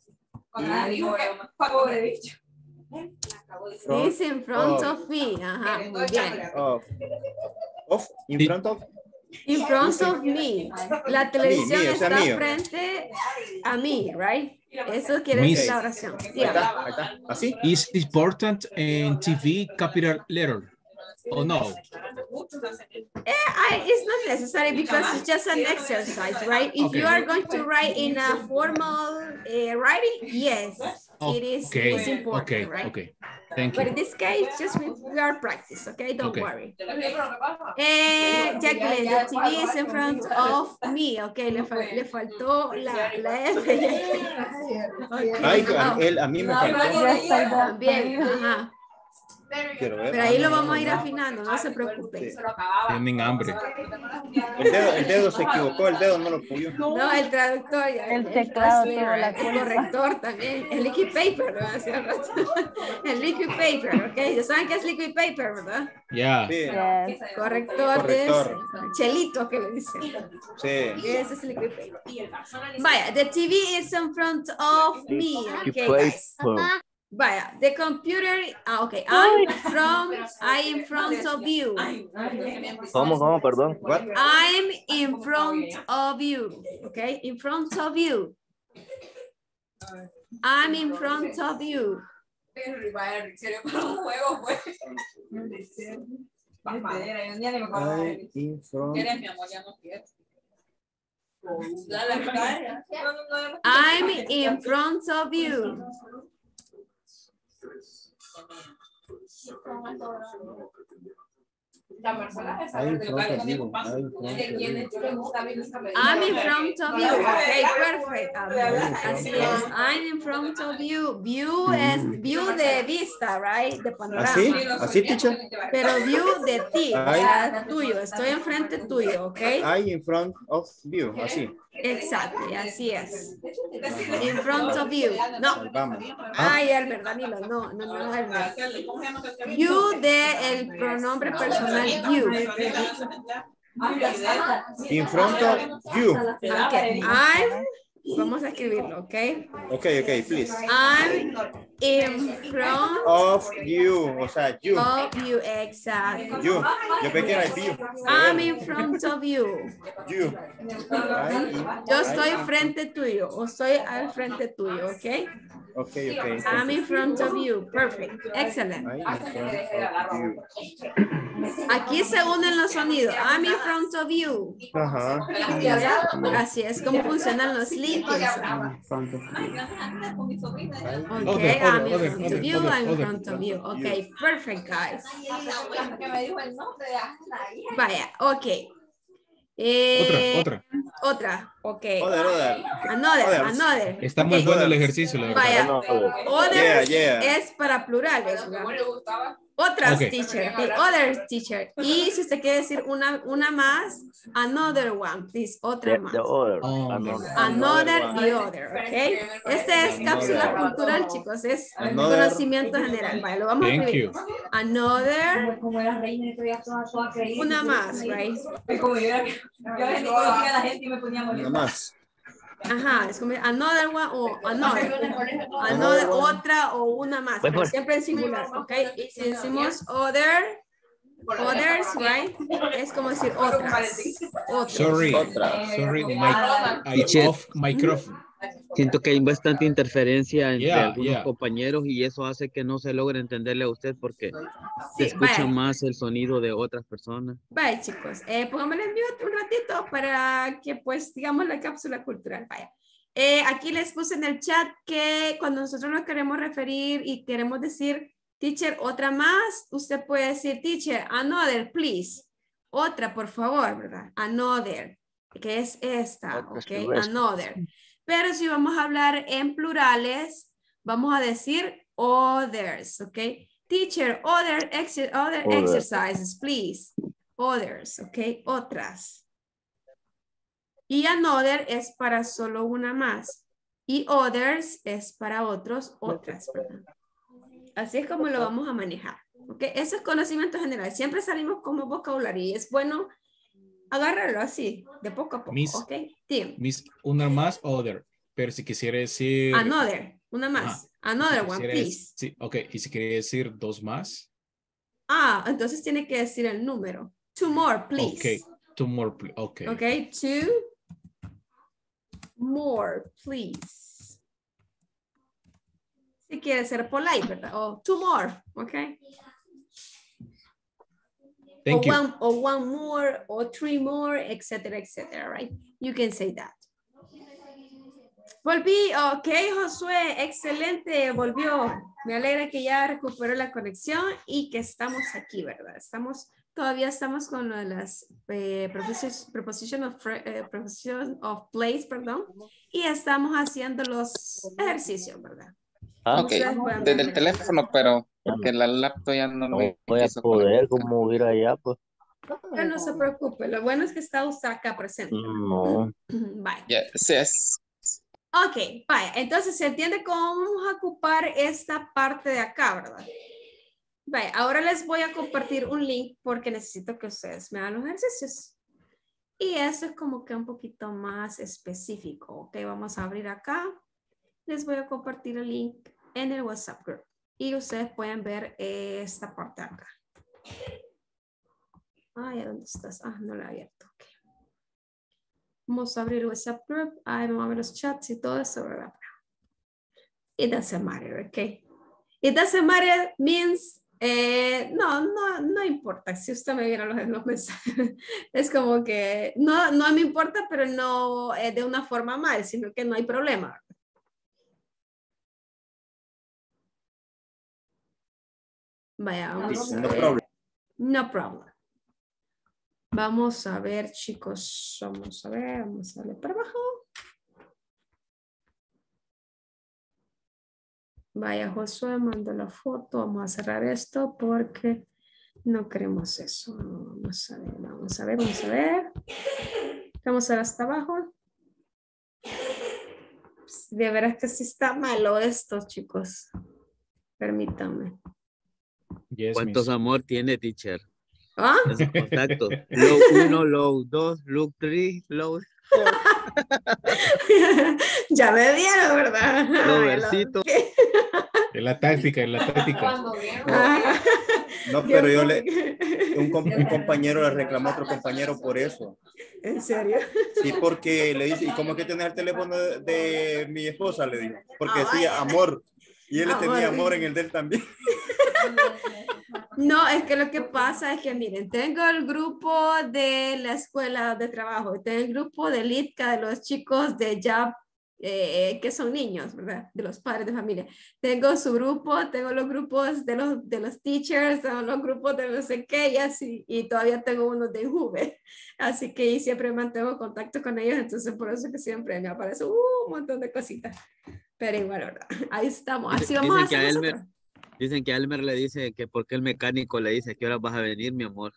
Is in front of me. Ajá, muy bien. in front of In front of me. La televisión o sea, está mío. frente a mí, right? Eso quiere Miss. decir la oración. Ahí Yeah. está, ahí está. Así. Is important in TV capital letter. Oh no. It's not necessary because it's just an exercise, right? If Okay. you are going to write in a formal writing, yes, it is Okay. it's important, Okay. right? Okay. Thank But you. in this case, just we are practice, okay? Don't Okay. worry. Jacqueline, the TV is in front of me, okay? Le faltó la F. Okay. Ay, Oh, a mí me faltó. Ya está, también, ajá. Quiero ver. Pero ahí lo vamos a ir afinando, no se preocupen. Tienen hambre. El dedo se equivocó, el dedo no lo pudo. No, el traductor, El teclado tuvo la el culpa. corrector también, el liquid paper, ¿verdad? Hace rato. El liquid paper, ok, ya saben qué es liquid paper, ¿verdad? Yeah. Sí, Yes. Corrector, Corrector. es chelito que le dicen. sí. Ese es liquid paper. Vaya, the TV is in front of me, okay, guys. Vaya, the computer, okay, I'm in front of you. ¿Cómo, perdón? What? I'm in front of you, okay, in front of you. I'm in front of you. I in front. I'm in front of you. I in front of you. I'm in front of you. Okay, perfect. Así es. I'm in front of you. View es view de vista, right? De panorama. ¿Así? ¿Así, teacher? Pero view de ti, o I- sea, tuyo. Estoy enfrente tuyo, ¿ok? I in front of you. Así. Exacto, así es. In front of you. No. Vamos. Ay, Albert, Danilo, no, Albert. You de el pronombre personal you. In front of you. Okay, vamos a escribirlo, ¿ok? Okay, please. I'm in front Of you. O sea, you. of you, exacto. You. Yo pensé que era you. I'm in front of you. You. Yo estoy frente tuyo o estoy al frente tuyo, ¿ok? Okay. I'm in front of you. Perfect. Excellent. I in front of you. Aquí se unen los sonidos. I'm in front of you. Ajá. Así es como funcionan los links. Okay, I'm in front of you. I'm in front of you. Okay, perfect, guys. Vaya, ok. Otra, ok. Another. Está muy Ok. bueno el ejercicio, la verdad. Vaya, others Yeah. es para plurales, ¿verdad? Otras, Ok. teacher. Okay, others, teacher. Y si usted quiere decir una más, another one, please. Otra más. The other. Another y other, ¿ok? Este es cápsula cultural, chicos. Es Another. conocimiento general. Vale, lo vamos a Thank escribir. you. Another. Una más, right? Nada más. Ajá, es como another one o another, otra o una más, pero siempre en singular, ¿ok? Y si decimos others, right? Es como decir otras. Sorry, I off microphone. Siento que hay bastante interferencia entre Yeah, algunos yeah. compañeros y eso hace que no se logre entenderle a usted porque se Sí, escucha vaya. más el sonido de otras personas. Vaya, chicos, pongámosle en mute un ratito para que, pues, digamos la cápsula cultural. Vaya. Aquí les puse en el chat que cuando nosotros nos queremos referir y queremos decir, teacher, otra más, usted puede decir, teacher, another, please. Otra, por favor, ¿verdad? Another, que es esta, ¿ok? Another. Pero si vamos a hablar en plurales, vamos a decir others, okay? Teacher, other exercises, please. Others, okay? Otras. Y another es para solo una más. Y others es para otros, otras, perdón. Así es como lo vamos a manejar. ¿Ok? Eso es conocimiento general. Siempre salimos como vocabulario y es bueno agarrarlo así, de poco a poco. ¿Ok? Tim. Miss, una más, other. Pero si quisiera decir... Another, una más. Another one, please. Sí, ok. Y si quería decir dos más. Ah, entonces tiene que decir el número. Two more, please. Ok, two more, please. Ok. Ok, two more, please. Si quiere ser polite, ¿verdad? O two more, ok. Thank you. Or one more, or three more, etcétera, etcétera, right? You can say that. Volví, ok, Josué, excelente, volvió. Me alegra que ya recuperó la conexión y que estamos aquí, ¿verdad? Todavía estamos con lo de las preposition of place, perdón, y estamos haciendo los ejercicios, ¿verdad? Ok, desde el teléfono, pero porque la laptop ya no me voy a poder como ir allá, pues. Pero no se preocupe, lo bueno es que está usted acá presente. No. Bye. Yes. Ok, vaya, entonces se entiende cómo vamos a ocupar esta parte de acá, ¿verdad? Vaya, ahora les voy a compartir un link porque necesito que ustedes me hagan los ejercicios. Y eso es como que un poquito más específico, ok, vamos a abrir acá. Les voy a compartir el link en el WhatsApp group. Y ustedes pueden ver esta parte de acá. Ay, ¿dónde estás? Ah, no la he abierto. Okay. Vamos a abrir el WhatsApp group. Ahí vamos a ver los chats y todo eso, ¿verdad? It doesn't matter, okay? It doesn't matter means, no importa si usted me viera los mensajes. Es como que no me importa, pero no de una forma mal, sino que no hay problema. Vaya, vamos a ver. No problem. Vamos a ver, chicos. Vamos a darle para abajo. Vaya, Josué mandó la foto. Vamos a cerrar esto porque no queremos eso. Vamos a ver. Vamos a ver hasta abajo. De veras que sí está malo esto, chicos. Permítanme. Yes, ¿Cuántos miss. amor tiene, teacher? ¿Ah? Esos contactos. Low 1, low 2, low 3, low 4. Ya me vieron, ¿verdad? Lowercito. Es la táctica. No, pero un compañero le reclamó a otro compañero por eso. ¿En serio? Sí, porque le dice, ¿y cómo es que tenés el teléfono de mi esposa? Le dijo, porque decía amor. Y él le tenía amor en el de él también. No, es que lo que pasa es que, miren, tengo el grupo de la escuela de trabajo, tengo el grupo de LITCA de los chicos de JAB, que son niños, ¿verdad? De los padres de familia. Tengo su grupo, tengo los grupos de los teachers, tengo los grupos de no sé qué, y así, y todavía tengo uno de Juve. Así que siempre mantengo contacto con ellos, entonces por eso que siempre me aparece un montón de cositas. Pero igual, ¿verdad? Ahí estamos, así vamos a hacer nosotros. Dicen que a Elmer le dice que porque el mecánico le dice, ¿a qué hora vas a venir, mi amor?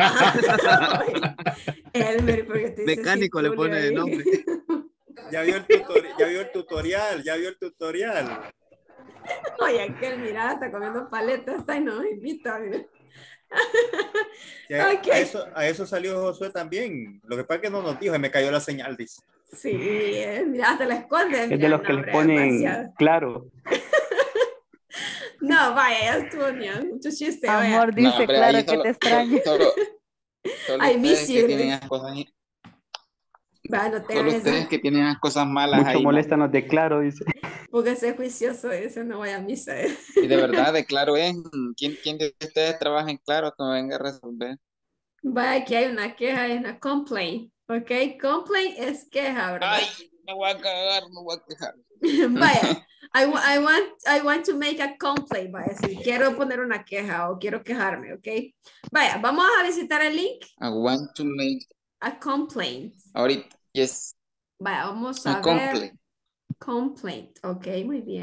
Elmer, porque te dice mecánico le pone de nombre. Ya vio el tutorial. Oye, que mira, está comiendo paletas, y no me invita. Okay. A eso salió Josué también. Lo que pasa es que no nos dijo, me cayó la señal, dice. Sí, mira, hasta la esconden. Es de los que le ponen claro. No, vaya, ya estuvo bien. Mucho chiste. Amor, vaya. dice, claro que te extraño. Solo I miss you. Que tienen las cosas, bueno, solo ustedes que tienen las cosas malas. Mucho ahí, molestan los de claro, dice. Porque ese juicioso dice, no voy a misa. Y de verdad, de claro es, ¿quién de ustedes trabaja en claro que me venga a resolver? Vaya, aquí hay una queja, hay una complaint. ¿Ok? Complaint es queja, ¿verdad? Ay, me voy a cagar, me voy a quejar. Vaya. I want to make a complaint, vaya, si quiero poner una queja o quiero quejarme, ¿ok? Vaya, vamos a visitar el link. I want to make a complaint. Ahorita, yes. Vaya, vamos a ver. Complaint, ok, muy bien.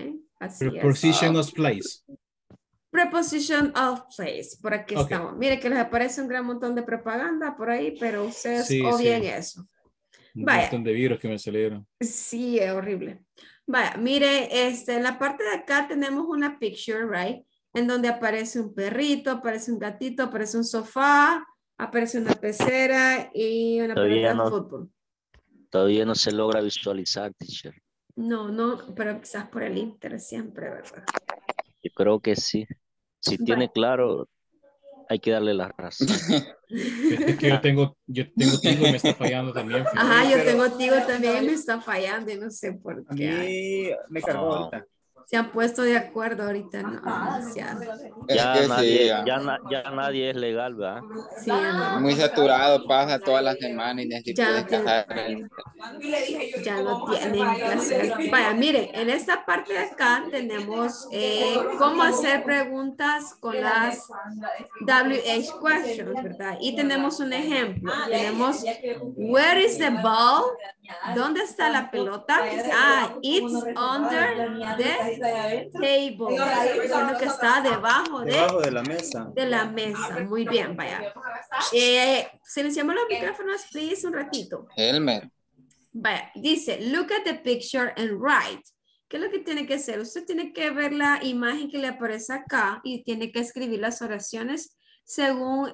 Así es. Preposition of place. Preposition of place. Por aquí Ok. estamos. Mire que les aparece un gran montón de propaganda por ahí, pero ustedes Sí, obvien sí. eso. Un Vaya. montón de virus que me salieron. Sí, es horrible. Vaya, mire, en la parte de acá tenemos una picture, right? En donde aparece un perrito, aparece un gatito, aparece un sofá, aparece una pecera y una pelota Todavía de no, fútbol. todavía no se logra visualizar, teacher. No, pero quizás por el internet siempre, ¿verdad? Yo creo que sí. Si tiene Vaya. claro, hay que darle la razón. Es que yo tengo Tigo y me está fallando también, fíjate. Ajá, yo pero tengo Tigo también y me está fallando y no sé por a qué. mí me cargó Oh. ahorita. Se han puesto de acuerdo ahorita, no, demasiado. Es Ya que sí, nadie, ya nadie es legal, ¿verdad? Sí, no. muy saturado, pasa toda la semana y necesito Ya no tiene, descansar el internet. ya no tienen que hacer. Vaya, miren, en esta parte de acá tenemos cómo hacer preguntas con las WH questions, ¿verdad? Y tenemos un ejemplo. Tenemos, where is the ball? ¿Dónde está la pelota? Ah, it's under the table. Diciendo que está debajo Debajo de la mesa. de la mesa. Muy bien, vaya. Silenciamos los micrófonos, please, un ratito. Helmer, Vaya, dice, look at the picture and write. ¿Qué es lo que tiene que hacer? Usted tiene que ver la imagen que le aparece acá y tiene que escribir las oraciones según,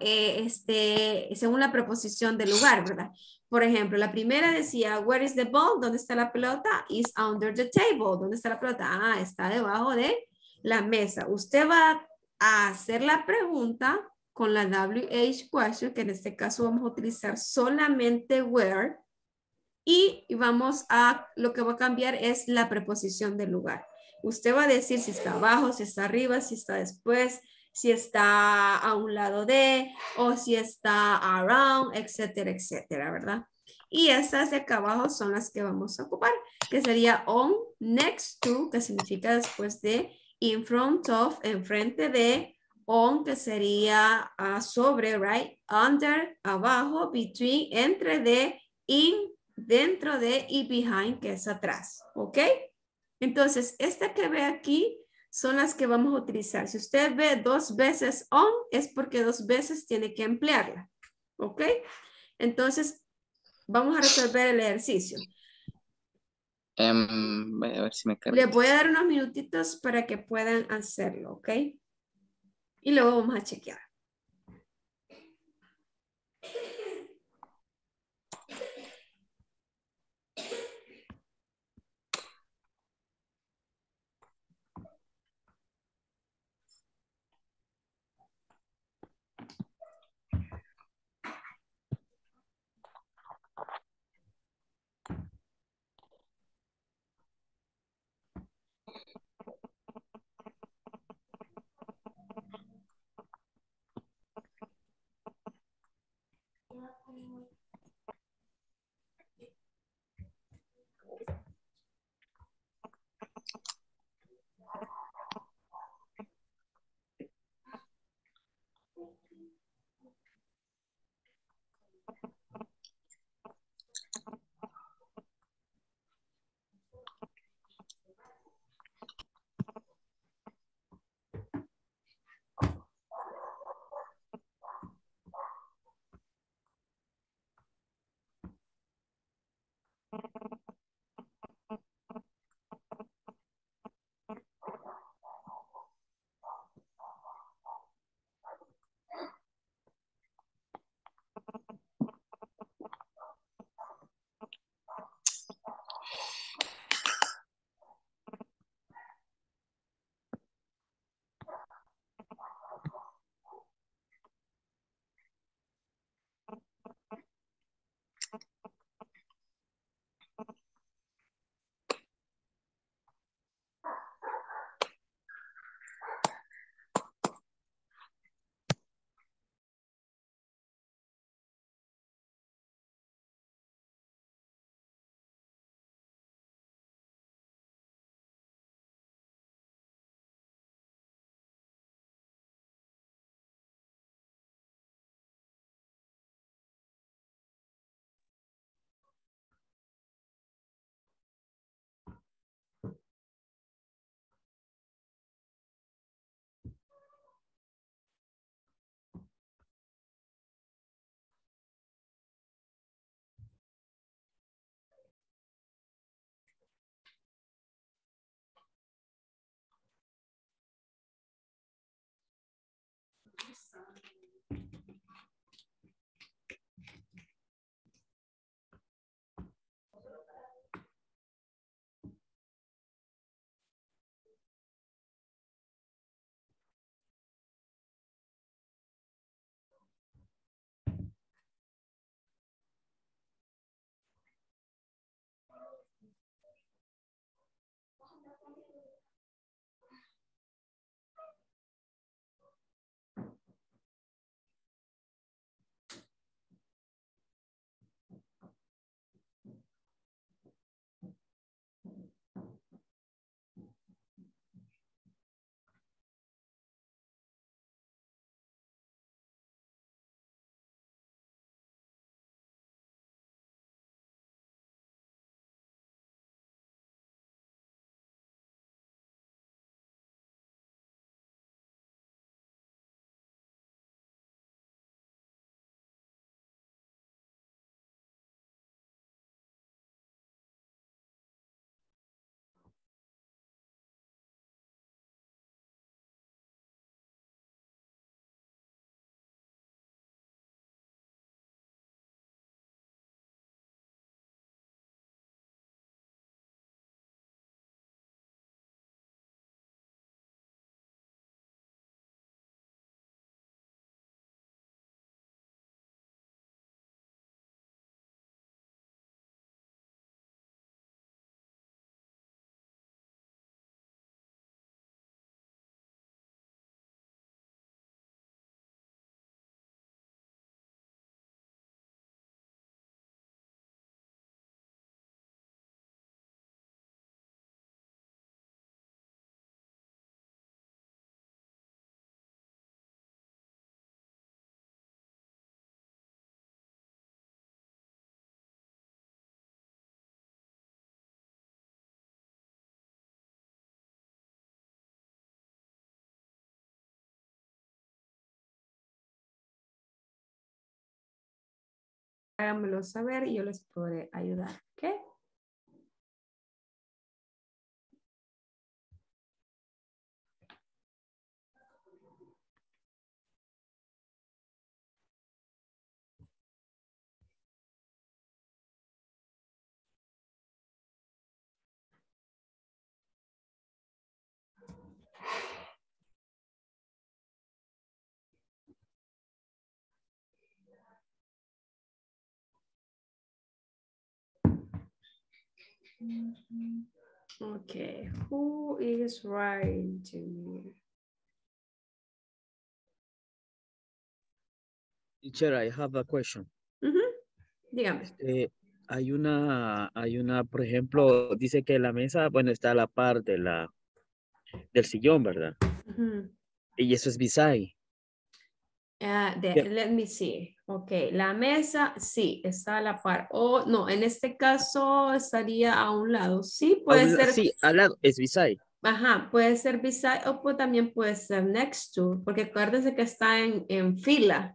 según la preposición del lugar, ¿verdad? Por ejemplo, la primera decía, where is the ball? ¿Dónde está la pelota? Is under the table. ¿Dónde está la pelota? Ah, está debajo de la mesa. Usted va a hacer la pregunta con la WH question, que en este caso vamos a utilizar solamente where, y vamos a, lo que va a cambiar es la preposición del lugar. Usted va a decir si está abajo, si está arriba, si está después, si está a un lado de, o si está around, etcétera, etcétera, ¿verdad? Y estas de acá abajo son las que vamos a ocupar, que sería on, next to, que significa después de, in front of, enfrente de, on, que sería sobre, right? Under, abajo, between, entre de, in, dentro de, y behind, que es atrás, ¿ok? Entonces, esta que ve aquí son las que vamos a utilizar. Si usted ve 2 veces on, es porque 2 veces tiene que emplearla, ¿ok? Entonces, vamos a resolver el ejercicio. voy a ver si me carga. Les voy a dar unos minutitos para que puedan hacerlo, ¿ok? Y luego vamos a chequear. háganmelo saber y yo les podré ayudar. ¿Ok? Okay, who is writing? Teacher, I have a question. Dígame. Hay una, por ejemplo, dice que la mesa, bueno, está a la par de del sillón, ¿verdad? Y eso es beside. Let me see. Ok, la mesa sí está a la par. O no, en este caso estaría a un lado. Sí, puede ser. Sí, al lado, es beside. Ajá, puede ser beside o también puede ser next to, porque acuérdense que está en fila.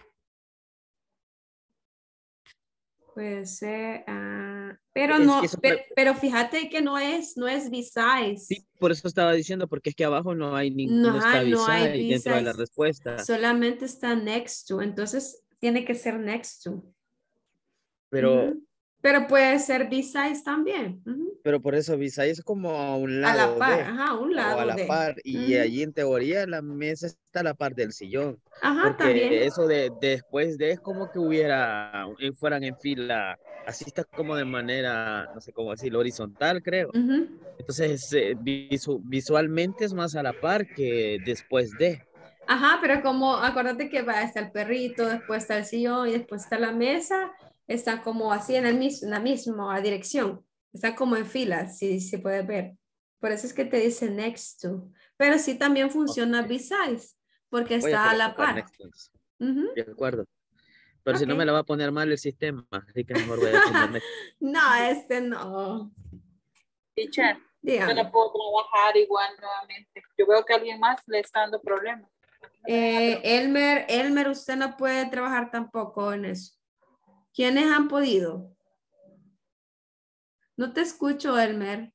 Puede ser, pero Es no, que eso pero fíjate que no es beside. Sí, por eso estaba diciendo, porque es que abajo no hay no Ajá, está no hay beside dentro de la beside. respuesta. Solamente está next to, entonces tiene que ser next to. Pero, Pero puede ser besides también. pero por eso beside es como a un A la lado par, de, ajá, a un o a lado la de. par, y allí en teoría la mesa está a la par del sillón. Ajá, también. Porque eso de después de es como que fueran en fila, así está como de manera, no sé cómo decirlo, horizontal, creo. Entonces, visualmente es más a la par que después de. Ajá, pero como, acuérdate que va, está el perrito, después está el sillón y después está la mesa, está como así en la misma dirección, está como en filas, si se puede ver. Por eso es que te dice next to, pero sí también funciona besides, porque Voy a está a la colocar par. next to. De acuerdo. Pero si no me la va a poner mal el sistema, así que mejor voy a poner next. No, no. Teacher, yo Dígame. no puedo trabajar igual nuevamente. Yo veo que a alguien más le está dando problemas. Elmer, usted no puede trabajar tampoco en eso. ¿Quiénes han podido? No te escucho, Elmer.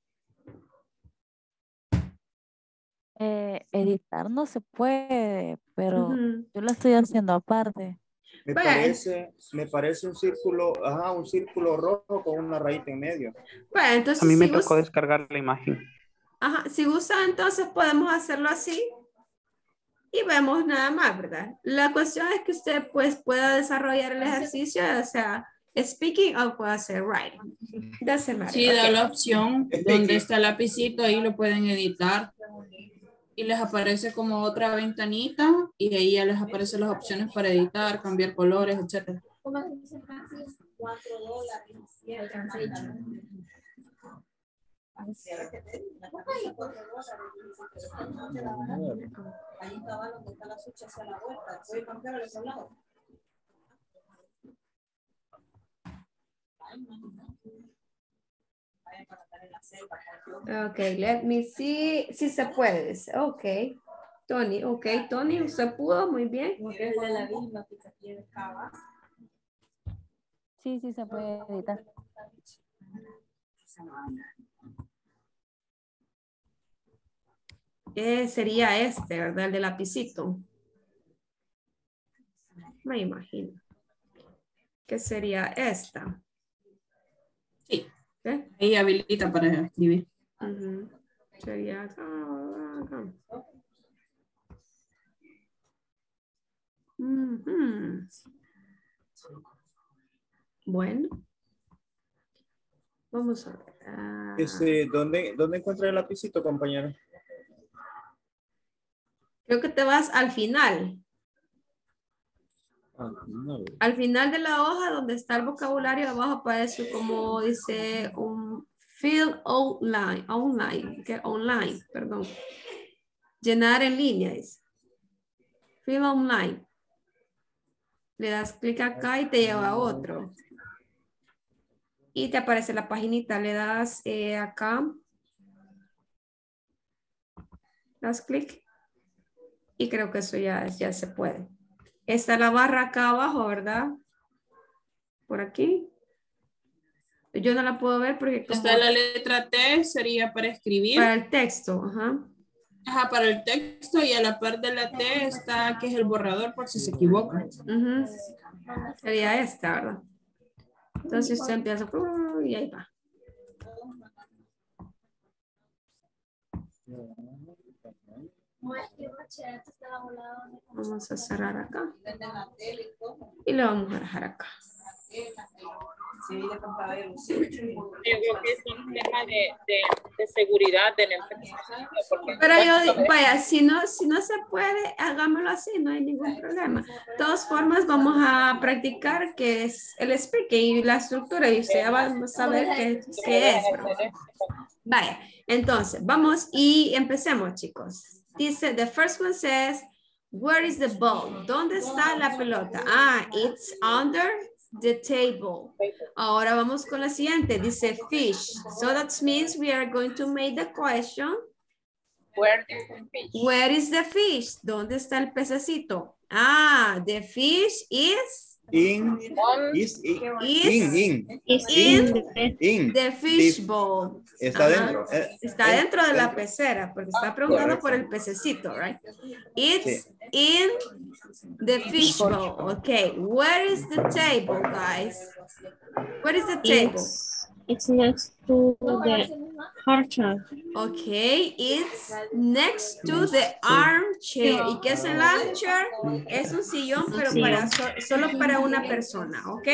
Editar no se puede, pero yo lo estoy haciendo aparte. Me parece un círculo rojo con una rayita en medio. Bueno, entonces, A mí me si tocó descargar la imagen. Ajá, si gusta, entonces podemos hacerlo así y vemos nada más, ¿verdad? La cuestión es que usted pues pueda desarrollar el ejercicio, o sea, speaking o puede hacer writing. Sí, da la opción donde está el lapicito, ahí lo pueden editar y les aparece como otra ventanita y ahí ya les aparecen las opciones para editar, cambiar colores, etc. Ok, let me see si se puede. Ok, Tony, Tony, usted pudo, muy bien. Sí, sí se puede editar. Sería este, ¿verdad? El de lapicito. Me imagino. ¿Qué sería esta? Sí. Ahí habilita para escribir. Sería acá. Bueno. Vamos a ver. ¿Dónde encuentra el lapicito, compañero? Creo que te vas al final. Al final de la hoja donde está el vocabulario, abajo aparece como dice un fill online, perdón. Llenar en línea dice. Fill online. Le das clic acá y te lleva a otro. Y te aparece la paginita, le das acá. Das clic. Y creo que eso ya se puede. Está la barra acá abajo, ¿verdad? por aquí. Yo no la puedo ver porque como... Está la letra T, sería para escribir. Para el texto, ajá. Ajá, para el texto, y a la par de la T está que es el borrador por si se equivoca. Sería esta, ¿verdad? Entonces usted empieza y ahí va. Vamos a cerrar acá. Y lo vamos a dejar acá. Yo creo que es un tema de seguridad de la empresa. Pero yo, vaya, si no se puede, hagámoslo así, no hay ningún problema. De todas formas, vamos a practicar que es el speaking y la estructura, y usted ya va a saber qué es. Bro. Vaya, entonces, vamos y empecemos, chicos. Dice, the first one says, where is the ball? ¿Dónde está la pelota? Ah, it's under the table. Ahora vamos con la siguiente. Dice fish. So that means we are going to make the question. Where is the fish? Where is the fish? ¿Dónde está el pececito? Ah, the fish is in the fish bowl. Está dentro. Está dentro de la pecera porque está preguntando por el pececito, right? It's in the fish bowl. Okay, where is the table, guys? Where is the table? It's next to the armchair. Okay, it's next to the armchair. ¿Y qué es el armchair? Es un sillón, pero solo para una persona, ¿ok?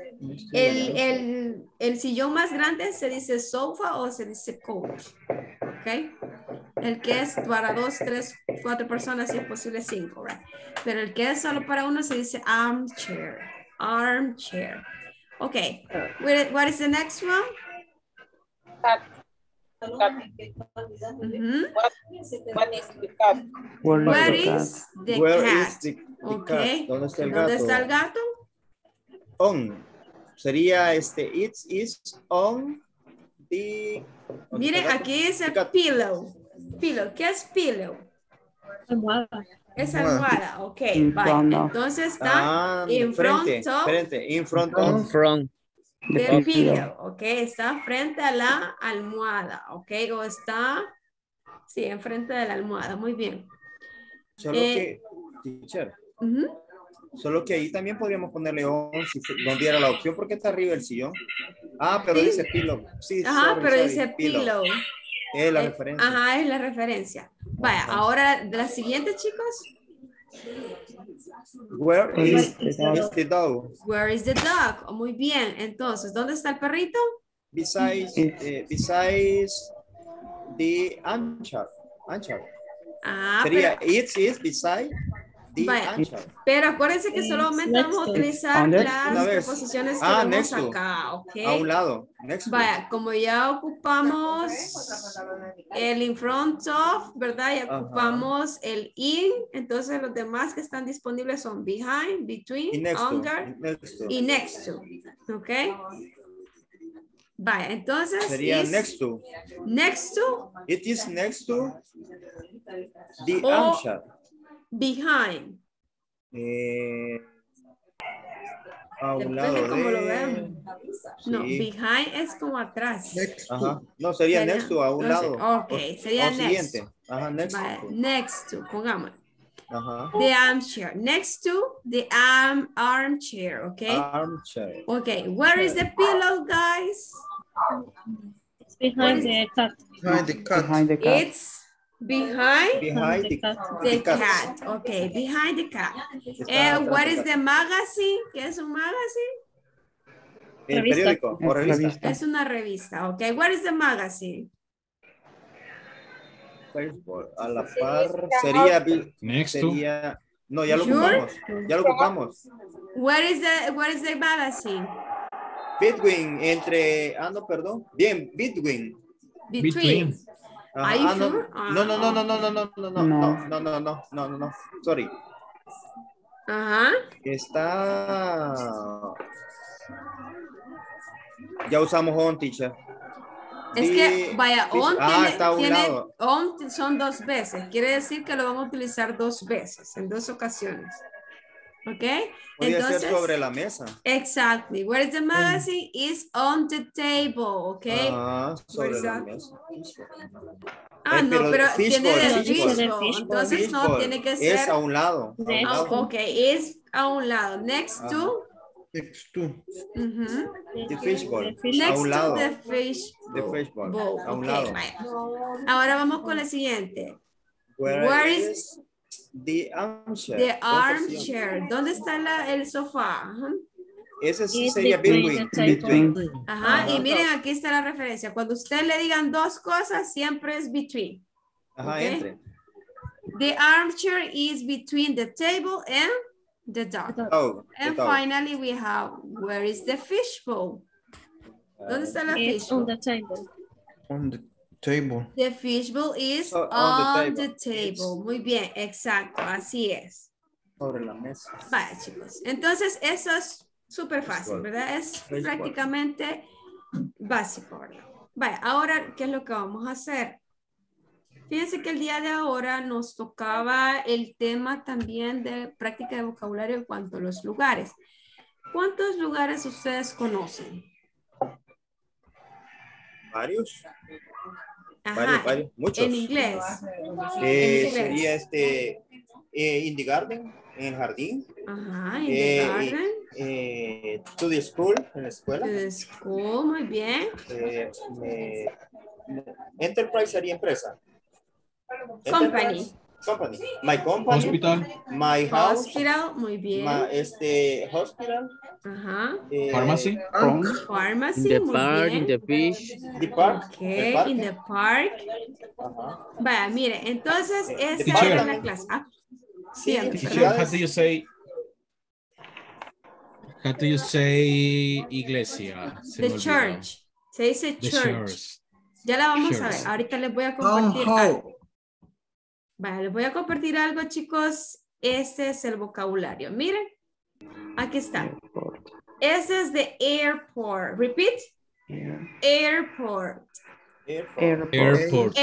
El sillón más grande se dice sofa o se dice couch, ¿ok? El que es para 2, 3, 4 personas, si es posible 5, right? Pero el que es solo para uno se dice armchair, armchair. Okay, what is the next one? Cat. What is the cat? Where is the cat? Okay. ¿Dónde está el gato? ¿Dónde está el gato? On. Sería it is on the... Miren, aquí dice pillow. Pillow. ¿Qué es pillow? Almohada. Es almohada, ok. Vale. Entonces está in front del pillow, ok. Está frente a la almohada, ok. O está, sí, enfrente de la almohada, muy bien. Solo que, teacher, solo que ahí también podríamos ponerle on si no diera la opción porque está arriba el sillón. Ah, pero dice pillow. Sí, ajá, pero dice pillow. Es la referencia. Ajá, es la referencia. Vaya, ahora la siguiente, chicos. Where is the dog? Where is the dog? Oh, muy bien. Entonces, ¿dónde está el perrito? Besides the armchair. Ah, sería it is beside the armchair. Pero acuérdense que solamente vamos a utilizar las preposiciones que vemos acá, ¿ok? A un lado. Vaya, como ya ocupamos el in front of, ¿verdad? Ya ocupamos el in, entonces los demás que están disponibles son behind, between, under y next to, ¿ok? Vaya, entonces sería next to. Next to. It is next to the armchair. Behind. A un lado de... Como lo vemos. No, behind es como atrás. Ajá. No, sería next to, a un lado. Ok, sería next. Siguiente. Ajá, next to. Next to, pongamos. Ajá. The armchair. Next to the armchair, okay? Armchair. Okay, where is the pillow, guys? It's behind the cat. Behind the cat. It's behind the cat. Okay, behind the cat. What is the magazine? ¿Qué es un magazine? El periódico o revista. Es una revista, okay. What is the magazine? A la par sería next to. No, ya lo ocupamos. Ya lo ocupamos. Where is the magazine? Between, entre, no, perdón. Bien, between. Between. Are you sure? No. Sorry. Ajá. Está. Ya usamos on, teacher. Es que, vaya, on on son 2 veces. Quiere decir que lo vamos a utilizar 2 veces, en 2 ocasiones. ¿Ok? Podría Entonces, ser sobre la mesa. exactly. Where is the magazine? Is on the table. ¿Ok? Sobre Where's la that? mesa. No, pero tiene de fishball. fishbowl. Entonces no, Fishball. tiene que Es ser. a un lado. Ok, es a un lado. Next to. Next to. Ujú. The fishball. Next a un lado. to the fish The fishball. bowl. A un Ok, lado. vaya. Ahora vamos con la siguiente. Where is the armchair? The armchair. ¿Dónde está el sofá? Ajá. Ese sí sería between. Ajá, y miren, aquí está la referencia. Cuando usted le digan dos cosas, siempre es between. Ajá, Okay? entre. The armchair is between the table and the dog. And finally we have, where is the fishbowl? ¿Dónde está la It's fishbowl? on the table. On the table. The fishbowl is on on the the table. Muy bien, exacto, así es. Sobre la mesa. Vaya, chicos. Entonces, eso es súper fácil, ¿verdad? Es prácticamente básico, ¿verdad? Vaya, ahora, ¿qué es lo que vamos a hacer? Fíjense que el día de ahora nos tocaba el tema también de práctica de vocabulario en cuanto a los lugares. ¿Cuántos lugares ustedes conocen? Varios. Ajá, Varios, muchos. en inglés. Sería in the garden, en el jardín. Ajá, in the garden. To the school, en la escuela. To the school, muy bien. Enterprise sería empresa. Company. Company. My company. Hospital. My house. Hospital, muy bien. Hospital. Ajá. Pharmacy. Pharmacy, In the muy park, bien. in the fish. The park. Okay, in the park. Ajá. Vaya, mire, entonces esa Teacher. es la clase. Sí, Siempre, Teacher, perdón. how do you say iglesia? Se me The olvidó. church. Se dice The church. Ya la vamos a ver. Ahorita les voy a compartir algo. Vale, les voy a compartir algo, chicos. Este es el vocabulario. Miren, aquí está. Este es de airport. Repeat. Airport. Airport.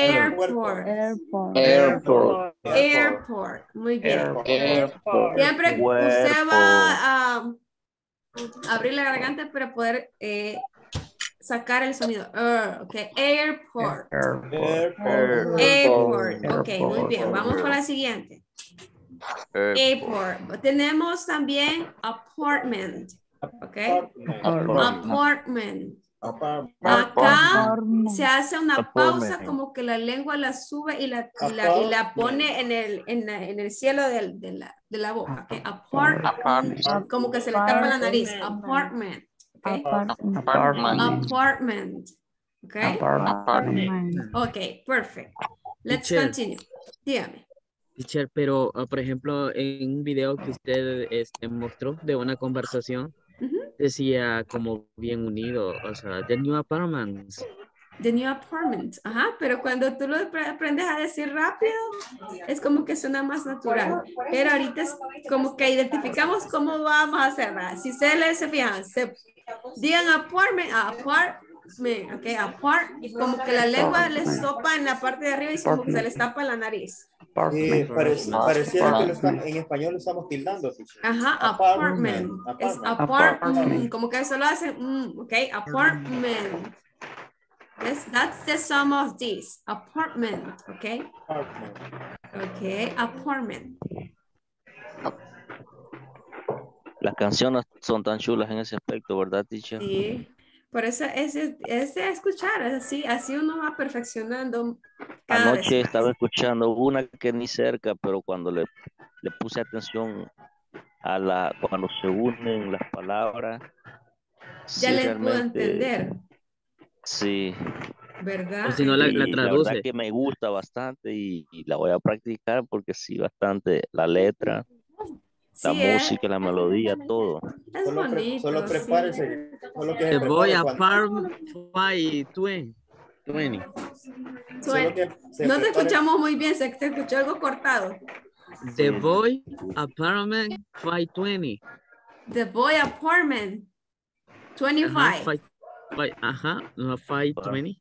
Airport. Muy bien. Airport. Siempre usted va a abrir la garganta para poder sacar el sonido. Ok, airport. Airport. Ok, muy bien. Vamos con la siguiente. Airport. Tenemos también apartment. Ok. Apartment. Acá se hace una pausa como que la lengua la sube y la pone en el cielo de la boca. Okay. Apartment. Como que se le tapa la nariz. Apartment. Okay. Apartment. Okay. Okay, perfect. Let's Teacher. continue. Dígame. Teacher, pero por ejemplo, en un video que usted mostró de una conversación, decía como bien unido, o sea, the new apartments. The new apartment. Ajá, pero cuando tú lo aprendes a decir rápido, es como que suena más natural. Pero ahorita es como que identificamos cómo vamos a hacer, ¿verdad? Si se fijan, digan apartment, ok, apart, como que la lengua les topa en la parte de arriba y como que se les tapa la nariz. Pareciera que en español lo estamos tildando. Ajá, apartment. Es apartment, como que eso lo hacen, ok, apartment. That's the sum of this. Apartment, ok. Ok, apartment. Las canciones son tan chulas en ese aspecto, ¿verdad, teacher? Sí, por eso es de escuchar, así uno va perfeccionando cada Anoche vez. estaba escuchando una que ni cerca, pero cuando le puse atención cuando se unen las palabras, Ya sí, le puedo realmente, entender, sí. ¿verdad? O si no, la Y la verdad traduce. que me gusta bastante y la voy a practicar porque sí, bastante la letra, la Sí, música, la melodía, todo. es bonito. Solo prepárese. Solo que Te voy a farm 520. No te escuchamos muy bien, se te escuchó algo cortado. The Boy Apartment 520. The Boy Apartment 25. Ajá, 520.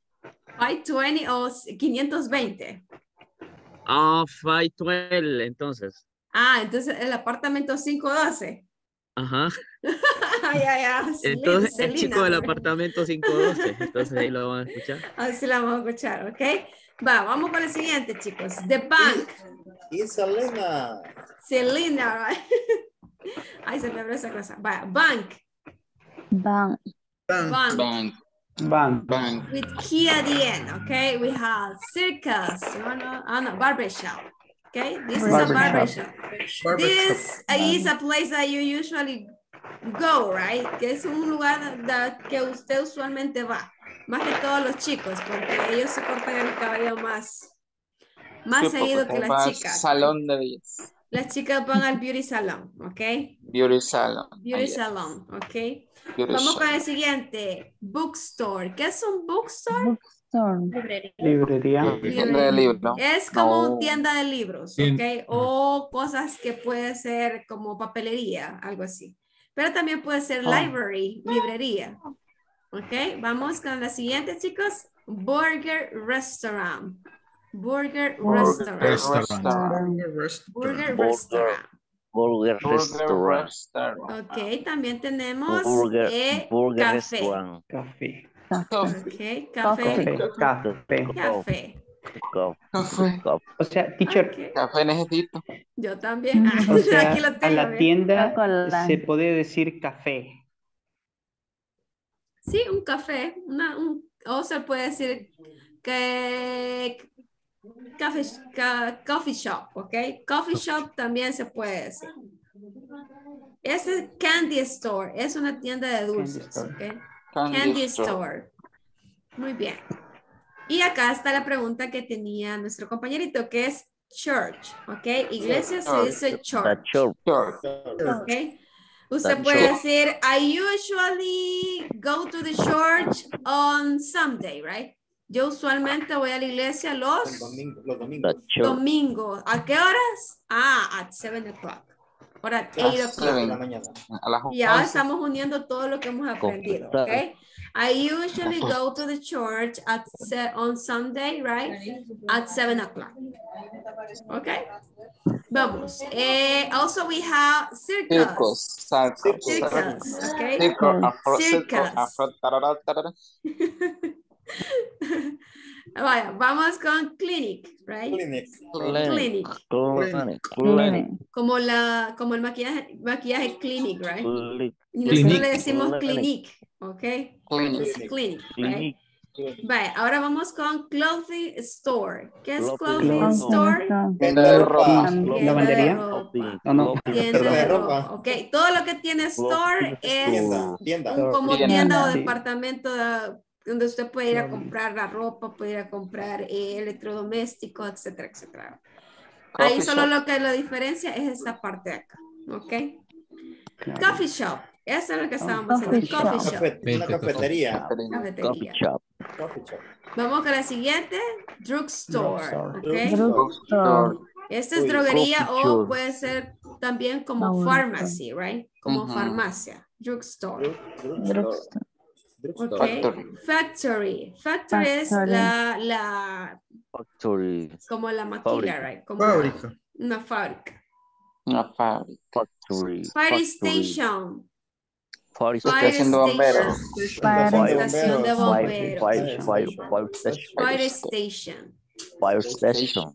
520 o 520. Ah, 512, entonces. Ah, entonces el apartamento 512. Ajá. Ya, sí, Entonces, el chico Selena, del ¿verdad? apartamento 512. Entonces ahí lo van a escuchar. Así la vamos a escuchar, ¿ok? Va, vamos con el siguiente, chicos. The Bank. Y Selena. Selena, right? Ay, se me abrió esa cosa. Va, Bank. Bank. Bank. Bank. Bank. Bank. With key at the end, okay? We have circus. No, barbershop. Okay, this is a barbershop. This is a place that you usually go, right? Que es un lugar que usted usualmente va. Más que todos los chicos, porque ellos se cortan el cabello más Sí, seguido porque que va las al chicas. salón de belleza. Las chicas van al beauty salon, ¿ok? Beauty salon. Beauty Yes. salon, ¿ok? Beauty Vamos con salon. el siguiente. Bookstore. ¿Qué es un bookstore? Bookstore. Librería. Tienda de libro. Es como No. tienda de libros, ¿ok? O cosas que puede ser como papelería, algo así. Pero también puede ser library, librería. ¿Ok? Vamos con la siguiente, chicos. Burger restaurant. Burger restaurant. Burger restaurant. Burger restaurant. Ok, también tenemos Burger café. restaurant. Café. Ok, café. Café. Café. O sea, teacher, Café necesito. Yo también. o sea, Aquí lo a tengo. la ¿ve? tienda Coca-Cola. se puede decir café. Sí, un café. O se puede decir que coffee shop, ¿ok? Coffee shop también se puede decir. Ese es candy store, es una tienda de dulces, ¿ok? Candy store. Muy bien. Y acá está la pregunta que tenía nuestro compañerito, que es church, ¿ok? Iglesia se dice church. ¿Ok? Usted puede decir, I usually go to the church on Sunday, right? Yo usualmente voy a la iglesia los domingos. ¿A qué horas? At 7 o'clock. Or at 8 o'clock. Ya estamos uniendo todo lo que hemos aprendido, ¿ok? I usually go to the church on Sunday, right? At 7 o'clock. Okay. Vamos. Also we have circus. Circus. Okay. Circus. Vaya, vamos con clinic, right? Clinic. Como el maquillaje clinic, right? Y nosotros le decimos clinic, ¿ok? Clinic, right? Vaya, ahora vamos con clothing store. ¿Qué es clothing store? Tienda de ropa. ¿Lavandería? No. Tienda de ropa. Ok, todo lo que tiene store es como tienda o departamento donde usted puede ir a comprar la ropa, puede ir a comprar electrodomésticos, etcétera, etcétera. Ahí solo lo que lo diferencia es esta parte de acá, ¿ok? Coffee shop, eso es lo que estábamos haciendo. Coffee shop. Una cafetería. Coffee shop. Vamos con la siguiente, drugstore, ¿ok? Drugstore. Esta es droguería o puede ser también como pharmacy, right? Como farmacia, drugstore. Drugstore. Okay. Factory. Factory es como la maquila, right? Como una fábrica. Fire station. Fire Estación de bomberos. Estación de bomberos. Fire station. Fire station.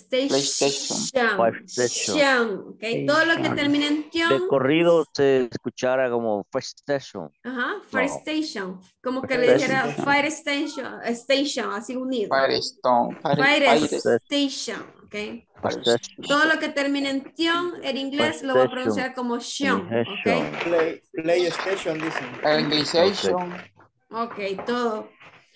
Station. Okay. Todo lo que termine en tion. De corrido se escuchara como fire station. Ajá, fire station. Como que le dijera fire station, así unido. Fire station. Okay. Todo lo que termine en tion, en inglés lo voy a pronunciar como shion. Okay. PlayStation, dicen. Ok, todo.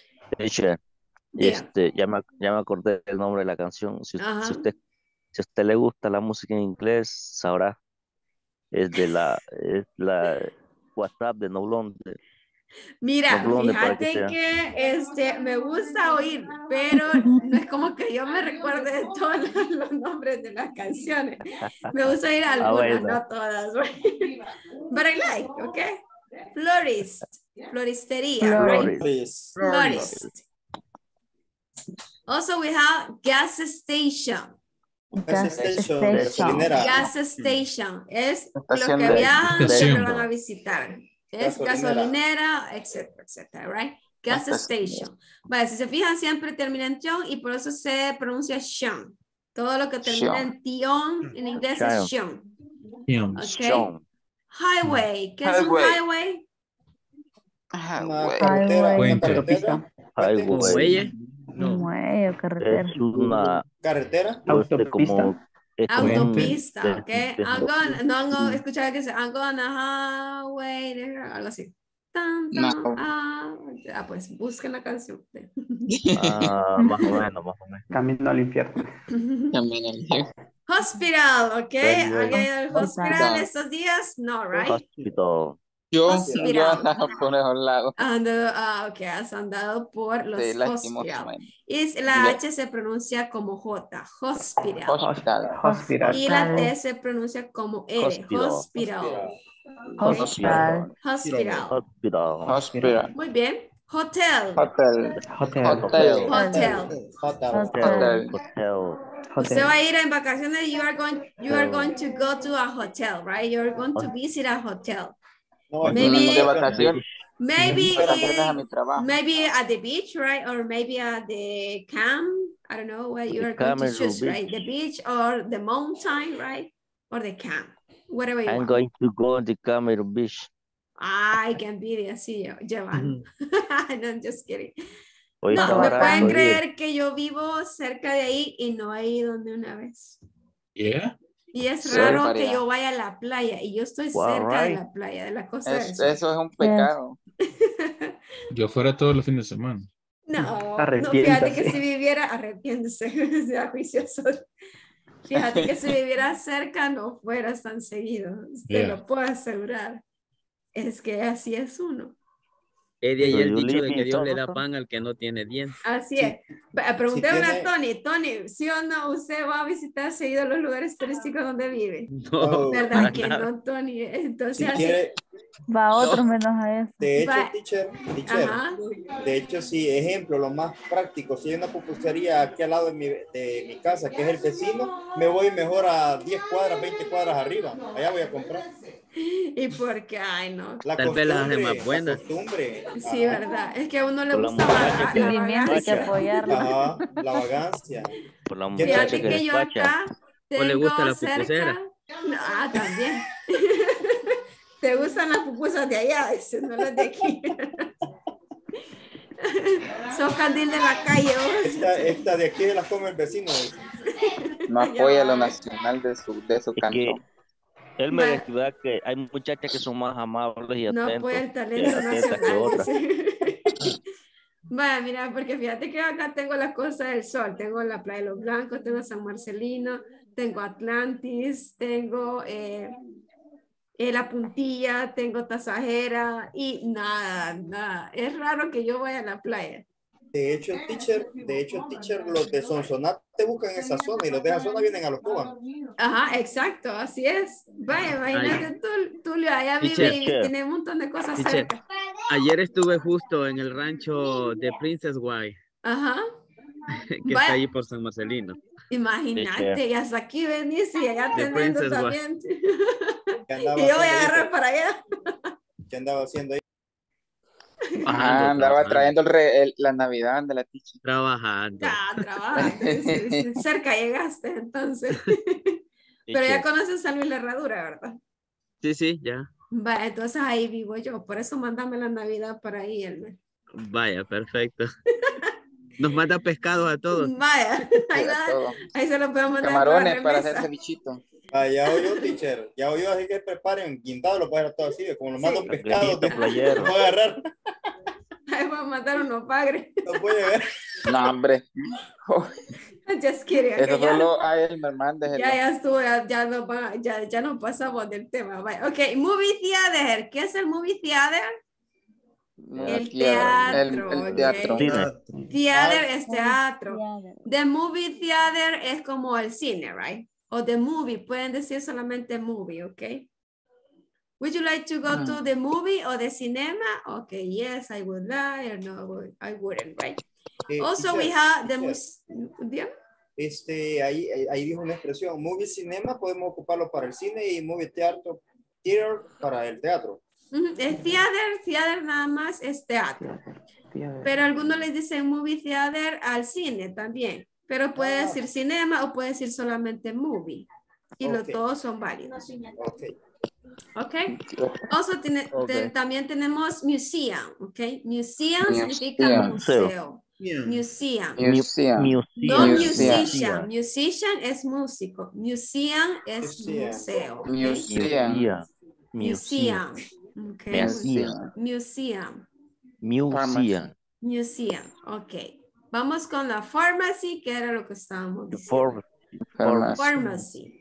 Ya me acordé del nombre de la canción. Si usted le gusta la música en inglés, sabrá. Es la WhatsApp de No Blonde. Mira, No Blonde, fíjate que me gusta oír, pero no es como que yo me recuerde de todos los nombres de las canciones. Me gusta oír algunas, no todas. But I like, okay? Florist. Floristería, right? Florist. Also, we have gas station. Gas station, gasolinera. Gas station. Es Estación lo que de- viajan, Estación. siempre van a visitar. Es gasolinera, etcétera, etcétera, right? Gas station. Vale, si se fijan, siempre termina en tion y por eso se pronuncia shon. Todo lo que termina en tion en inglés es shon. Ok. Highway. ¿Qué es un highway? Una carretera, una carretera. Muelle o carretera. Es una Carretera. como Autopista, ok. No han escuchado que dice I'm gonna highway there, algo así. Tan, tan, pues busquen la canción. más o menos. Camino al infierno. Hospital, ok. ¿Alguien ha ido al hospital estos días? No, right? Hospital. Yo Hospital. andaba por esos lados. Ok, has andado por los Sí, hospital. lastimosamente. Y la H se pronuncia como J, hospital. Hospital. Y la T se pronuncia como R, hospital. Hospital. Hospital. Muy bien. Hotel. Usted va a ir en vacaciones. You are going to go to a hotel, right? You're going to visit a hotel. Maybe at the beach, right? Or maybe at the camp. I don't know what you are going to choose, right? The beach or the mountain, right? Or the camp. Whatever you want. I'm going to go to the Cameron Beach. Ay, qué envidia, sí, llevan. No, I'm just kidding. Hoy No, está me barato pueden ir. creer que yo vivo cerca de ahí y no he ido ni una vez. Yeah. Y es Sí, raro María. que yo vaya a la playa y yo estoy cerca de la playa, de la costa del sur. Eso es un pecado. Yo fuera todos los fines de semana. No, Arrepiéntase. fíjate que si viviera, arrepiéntese, sea juicioso. Fíjate que si viviera cerca no fueras tan seguido, te lo puedo asegurar. Es que así es uno. De ahí So el you dicho live de que in Dios le da Somerset? pan al que no tiene dientes. Así es. Preguntémosle tiene- a Tony, ¿sí o no usted va a visitar seguido los lugares turísticos donde vive? No, ¿Verdad para que nada. no, Tony? Entonces, Si así- quiere, Va a otro menos a eso. de hecho, Va- teacher, Ajá. de hecho, sí, ejemplo, lo más práctico, si hay una pupusería aquí al lado de mi casa, que es el vecino, me voy mejor a 10 cuadras, 20 cuadras arriba, allá voy a comprar. ¿Y por qué? Ay, no. La Tal vez las hace costumbre, más buenas. La costumbre. Sí, Ajá. ¿verdad? Es que a uno le Por la gusta muchacha que la Sentimiento, hay que vagancia. apoyarlo. Ajá, la vagancia. Por la muchacha Fíjate que que yo despacha. acá ¿O le gusta tengo la pupusera? cerca. También. ¿Te gustan las pupusas de allá? Dice, no las de aquí. Son candil de la calle. ¿Vos? Esta de aquí se las come el vecino. No apoya lo nacional de su Es que cantón. él me Va- decía que hay muchachas que son más amables y No atentos, apoya el talento atentas que nacional. otras. Dice. Vaya, mira, porque fíjate que acá tengo la Costa del Sol, tengo la Playa de los Blancos, tengo San Marcelino, tengo Atlantis, tengo La Puntilla, tengo Tasajera y nada. Es raro que yo vaya a la playa. De hecho, teacher, los de Sonsonate buscan esa zona y los de esa zona vienen a los cubanos. Ajá, exacto, así es. Vaya, imagínate Tulio, allá vive Teacher. y tiene un montón de cosas Teacher, cerca. ayer estuve justo en el rancho de Princess Guay, Ajá, que Vaya. está ahí por San Marcelino. imagínate, y hasta aquí venís y allá De teniendo Princess Guay. también. ¿Qué andaba Y yo voy a haciendo agarrar ahí? para allá. ¿Qué andaba haciendo ahí? Bajando, Andaba trabajando. trayendo la Navidad de la teacher. Trabajando. Trabajando. Sí. Cerca llegaste, entonces. Pero ya conoces San Luis la Herradura, ¿verdad? Sí, ya. Va, entonces ahí vivo yo. Por eso mándame la Navidad para ahí, Elmer. Vaya, perfecto. Nos manda pescado a todos. Vaya, ahí se lo podemos mandar Camarones por para remesa. hacer cevichito. Ah, ya oyó, teacher. Ya oyó, así que preparen guindado, lo pueden hacer todo así, como los mando pescados. Playero. Lo voy a agarrar. Ahí voy a mandar unos pagres. No puede ver. No, hombre. Just kidding. Eso que ya- solo a él me mandes. Ya estuvo, ya no pasamos del tema. Vaya. Ok, movie theater. ¿Qué es el movie theater? El teatro. El teatro. ok. Theater es teatro. The movie theater es como el cine, right? O the movie, pueden decir solamente movie, ok? Would you like to go to the movie or the cinema? Okay, yes, I would like, or no, I wouldn't, right? Also, we have the ahí dijo una expresión, movie cinema podemos ocuparlo para el cine y movie theater para el teatro. El theater nada más es teatro. Pero algunos les dicen movie theater al cine también. Pero puede decir cinema o puede decir solamente movie. Y todos son válidos. Ok. Also también tenemos museum. Ok. Museum significa museo. Museum. No musician. Musician es músico. Museum es museo. Okay? Museum. Okay. Museum. Ok. Vamos con la pharmacy, que era lo que estábamos diciendo. Pharmacy.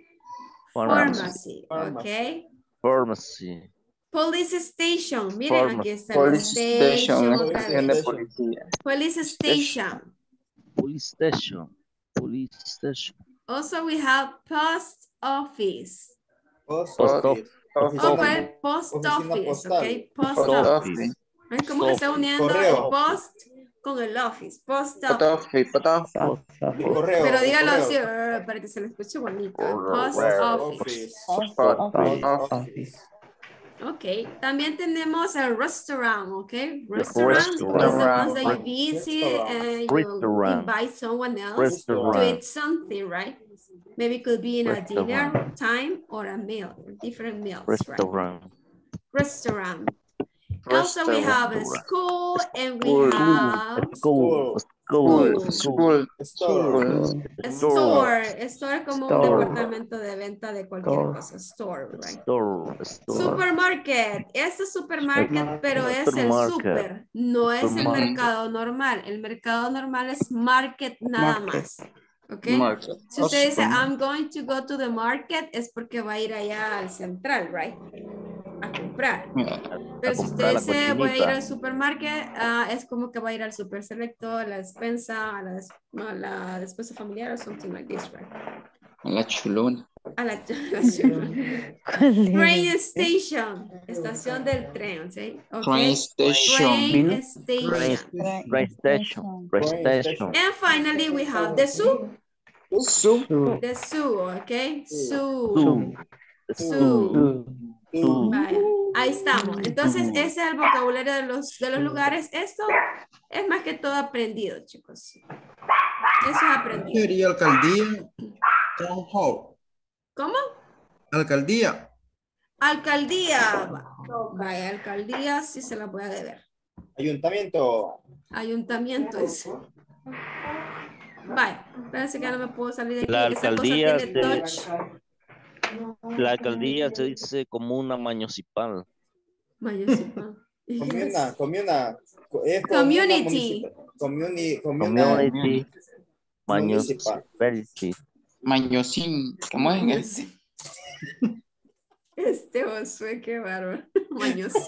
Ok. Pharmacy. Police station. Miren, aquí está el station. Police station. Also, we have post office. Post office. Post office, ok. Post office. Es como que está uniendo el post con el office. Post office. Pero dígalo así para que se le escuche bonito. Post office. Ok, también tenemos el restaurant, ok? Restaurant is the ones that you visit and you invite someone else to eat something, right? Maybe it could be in a dinner time or a meal, different meals, right? Restaurant. Also, we have a school and we have store. Store como un departamento de venta de cualquier cosa. Store, right? Supermarket. Este es supermarket, pero es el super. No es el mercado normal. El mercado normal es market nada más. Okay. Si usted dice, I'm going to go to the market, es porque va a ir allá al central, right? A comprar. Pero si usted dice, voy a ir al supermarket, es como que va a ir al super selecto, a la despensa, a la despensa familiar o something like this, right? A la chulona. A la chulona. Train station. Estación del tren, ¿sí? Okay. Train station. And finally, we have the zoo. The zoo, okay? Zoo. Vaya, ahí estamos. Entonces, ese es el vocabulario de los lugares. Esto es más que todo aprendido, chicos. Eso es aprendido. Sería alcaldía, town hall. ¿Cómo? Alcaldía. Alcaldía. Vaya, alcaldía sí se la voy a deber. Ayuntamiento es. Vaya, parece que no me puedo salir de aquí. La alcaldía se dice comuna municipal. Municipal. Community. Municipality. Mañosín. ¿Cómo es? Josué, qué bárbaro. Mañosín.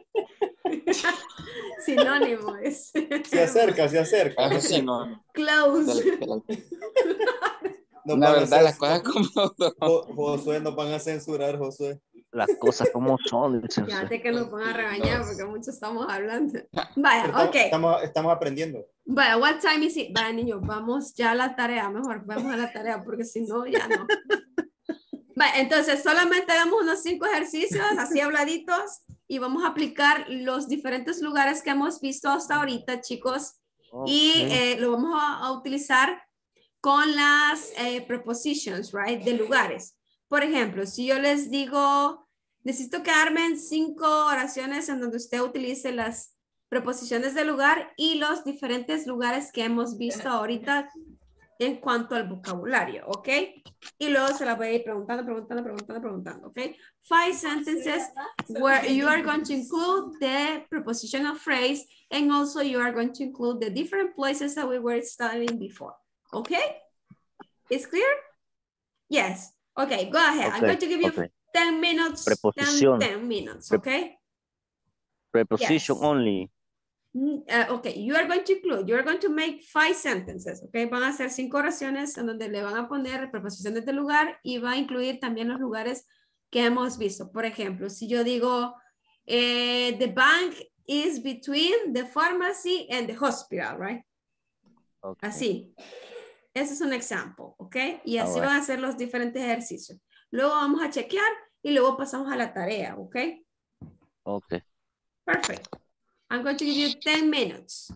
Sinónimo es. Se acerca. Sí, no. Close. No, la verdad, las cosas como... Josué, nos van a censurar, Josué. Las cosas como son. Fíjate que nos van a regañar porque mucho estamos hablando. Vaya, ok. Estamos aprendiendo. Vaya, what time is it? Vaya, niños, vamos ya a la tarea. Mejor vamos a la tarea porque si no, ya no. Vaya, entonces solamente hagamos unos 5 ejercicios así habladitos y vamos a aplicar los diferentes lugares que hemos visto hasta ahorita, chicos. Y lo vamos a utilizar con las prepositions, right, de lugares. Por ejemplo, si yo les digo, necesito quedarme en 5 oraciones en donde usted utilice las preposiciones de lugar y los diferentes lugares que hemos visto ahorita en cuanto al vocabulario, ¿ok? Y luego se la voy a ir preguntando, ¿ok? 5 sentences where you are going to include the prepositional phrase and also you are going to include the different places that we were studying before. Okay? It's clear? Yes. Okay, go ahead. I'm going to give you 10 minutes. 10 minutes, okay? Preposition only. Okay, you are going to make 5 sentences, okay? Van a hacer 5 oraciones en donde le van a poner preposiciones de lugar y va a incluir también los lugares que hemos visto. Por ejemplo, si yo digo, the bank is between the pharmacy and the hospital, right? Okay. Así. Ese es un ejemplo, ¿ok? Y así All van right. a hacer los diferentes ejercicios. Luego vamos a chequear y luego pasamos a la tarea, ¿ok? Okay. Perfect. I'm going to give you 10 minutes.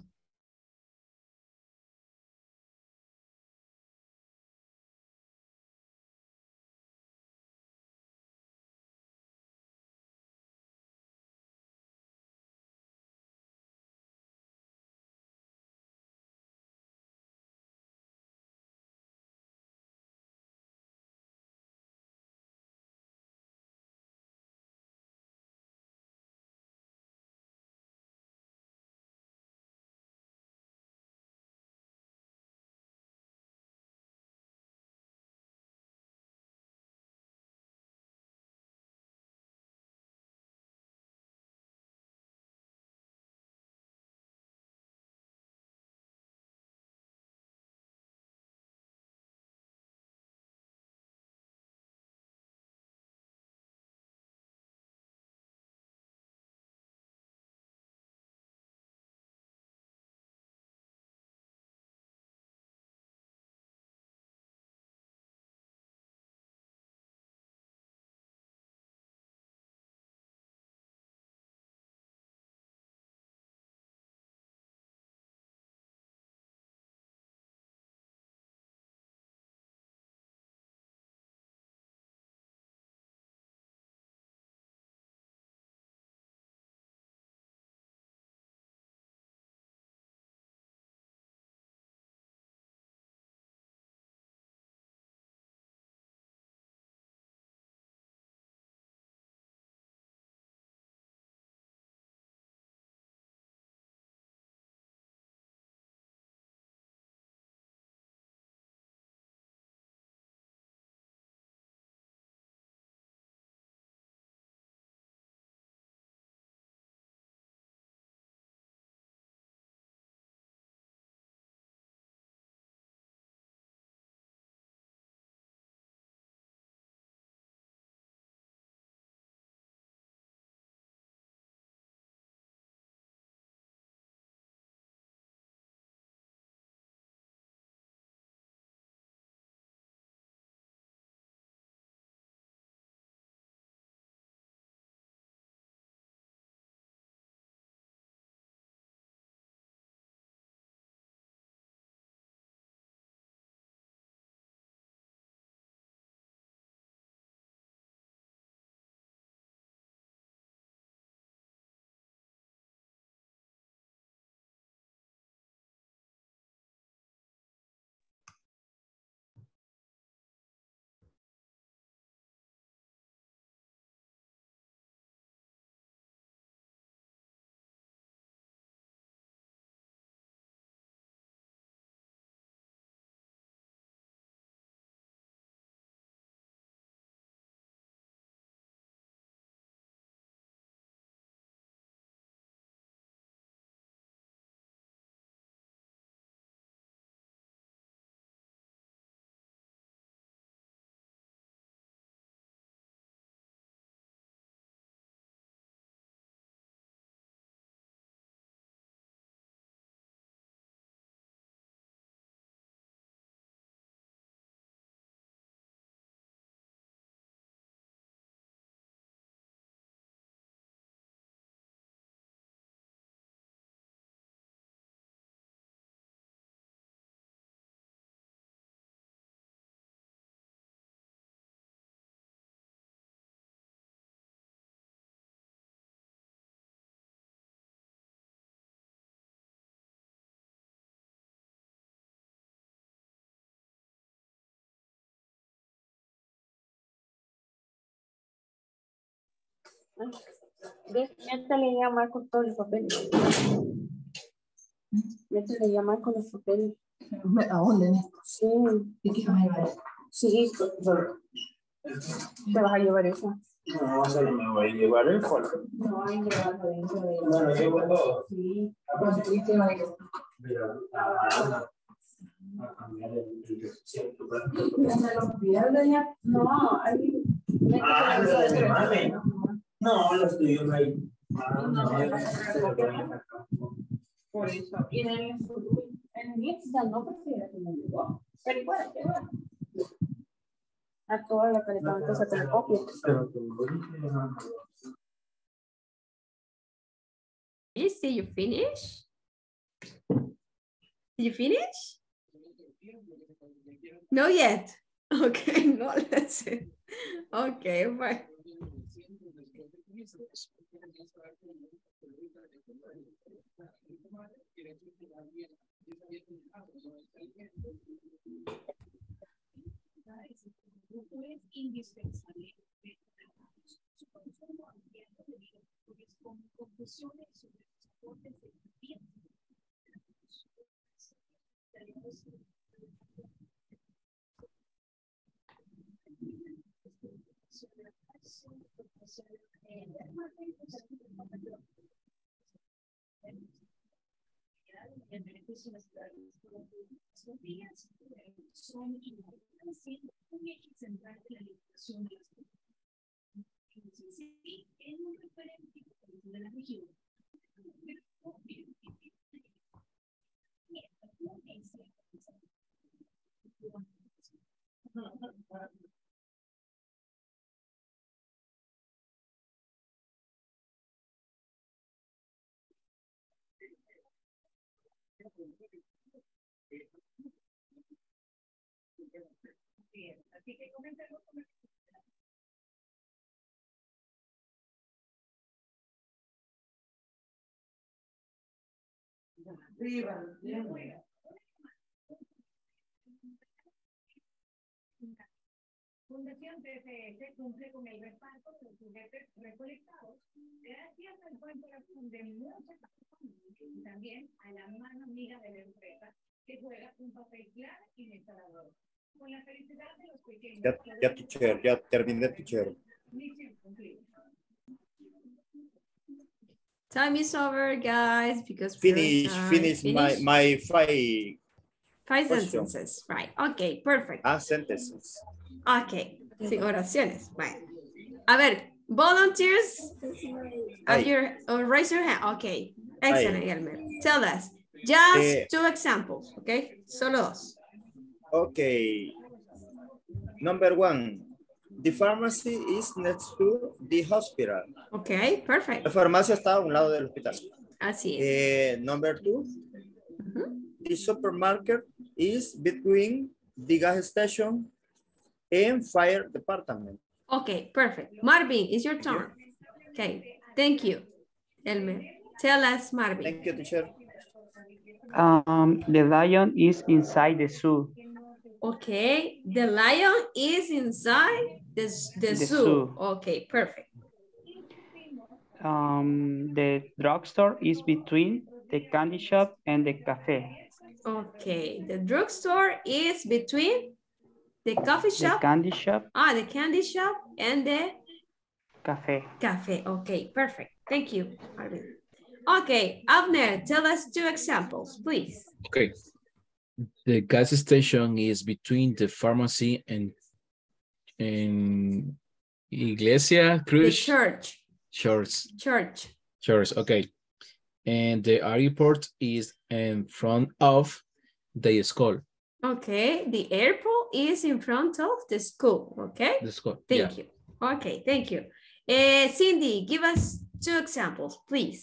Métele ya Marco todos los papeles. Métele ya Marco los papeles. ¿A dónde? Sí. ¿Y qué me va a llevar? Sí, te vas a llevar eso. No, me voy a llevar el foro. No, hay que llevarlo dentro de No, lo llevo todo. Sí. A cambiar el cierto. No, ahí. No, los tuyos ahí. Por eso. Y en el NITS no prefiero que me diga. A toda la calidad, entonces te la copio. Yes, did you finish? Did you finish? No yet. Okay, no, let's see. Okay, bye. Fundación TCS cumple con el reparto de los juguetes recolectados gracias al buen corazón de muchas personas y también a la mano amiga de la empresa que juega un papel clave y instalador. Con la felicidad de los pequeños. Ya, teacher, ya terminé, teacher. Misión cumplida. Time is over, guys, because Finish my five question. sentences. Right. Okay, perfect. Sentences. Okay, sin oraciones. Right. A ver, volunteers, raise your hand. Okay, excellent, Elmer. Tell us, just 2 examples, okay? Solo 2. Okay. Number 1, the pharmacy is next to the hospital. Okay, perfect. La farmacia está a un lado del hospital. Así es. Number 2, the supermarket is between the gas station and fire department. Okay, perfect. Marvin, it's your turn. Okay, thank you, Elmer. Tell us, Marvin. Thank you, teacher. The lion is inside the zoo. Okay, the lion is inside the zoo. Okay, perfect. The drugstore is between the candy shop and the cafe. Okay, the drugstore is between the coffee shop. The candy shop. The candy shop and the cafe. Cafe. Okay, perfect. Thank you, Marvin. Okay, Abner, tell us 2 examples, please. Okay. The gas station is between the pharmacy and Iglesia Cruz. The church. Church, okay. And the airport is in front of the school. Okay, the airport is in front of the school, okay? The school, Thank you. Okay, thank you. Cindy, give us 2 examples, please.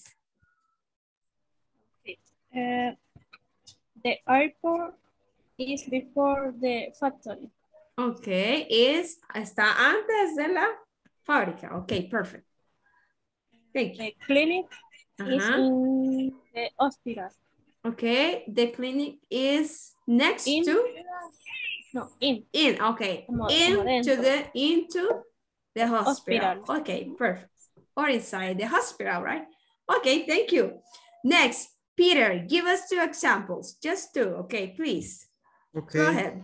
The airport is before the factory. Okay, está antes de la fábrica. Okay, perfect. Thank you. The clinic is in the hospital. Okay, the clinic is next to? No, in. In, okay. Into the hospital. Okay, perfect. Or inside the hospital, right? Okay, thank you. Next, Peter, give us 2 examples. Just 2, okay, please. Okay. Go ahead.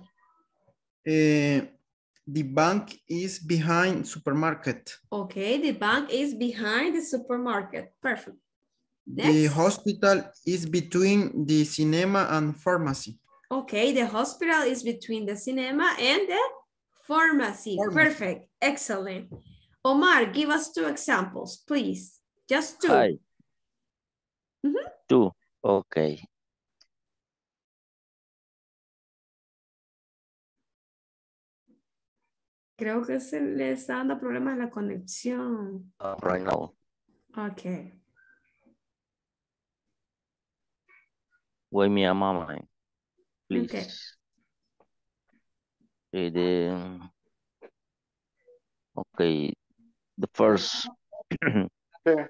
The bank is behind supermarket. Okay, the bank is behind the supermarket. Perfect. Next. The hospital is between the cinema and pharmacy. Okay, the hospital is between the cinema and the pharmacy. Perfect. Excellent. Omar, give us 2 examples, please. Just 2. Hi. 2. Okay. Creo que se le está dando problemas en la conexión. Right now. Ok. Wait me a moment, please. Okay. Okay, the first, the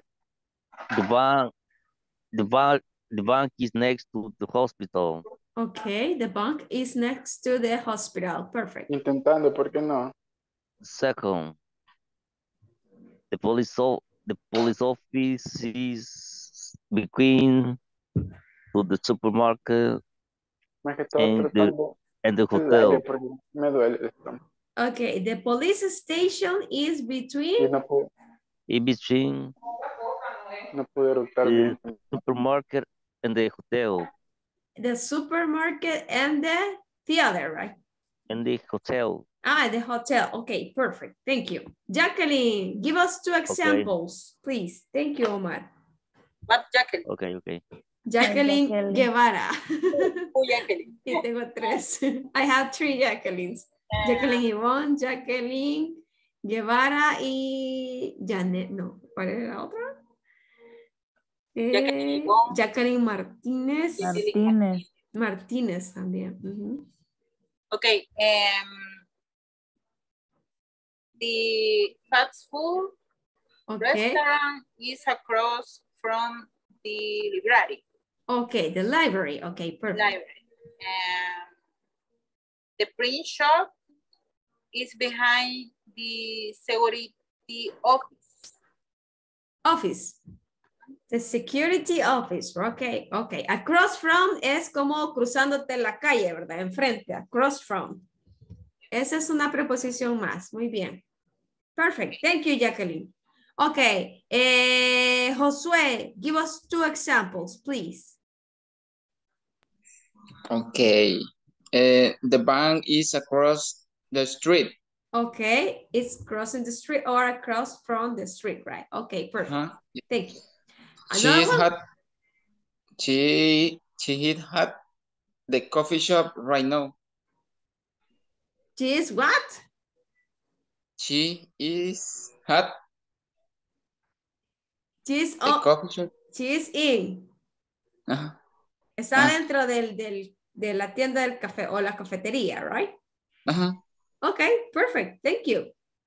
bank is next to the hospital. Okay, the bank is next to the hospital. Perfect. Intentando, ¿por qué no? Second, the police office is between to the supermarket Más que todo and tratando the el aire hotel. porque me duele el estómago. Okay, the police station is Y between no puedo, In between no pude eructar the bien. supermarket and the hotel. the supermarket and the theater, right? And the hotel. Ah, the hotel. Okay, perfect. Thank you. Jacqueline, give us 2 examples, please. Thank you, Omar. What, Jacqueline? Okay. Jacqueline Jacqueline. Guevara. Who, Jacqueline? Y tengo 3. I have 3 Jacquelines. Jacqueline Yvonne, Jacqueline Guevara y Janet. No, ¿cuál es la otra? Jacqueline Yvonne. Jacqueline Martínez. Martínez. Martínez también. Okay. The fast food Okay. restaurant is across from the library. Okay, the library. Okay, perfect. Library. The print shop is behind the security office. Office. The security office. Okay, okay. Across from es como cruzándote la calle, ¿verdad? Enfrente. Across from. Esa es una preposición más. Muy bien. Perfect. Thank you, Jacqueline. Okay. Josué, give us 2 examples, please. Okay. The bank is across the street. Okay. It's crossing the street or across from the street, right? Okay, perfect. Thank you. She is at the coffee shop right now. She is what? She is at She's the coffee shop. She is in. Ajá. Está dentro de la tienda del café o la cafetería, right? Ajá. Okay, perfect. Thank you.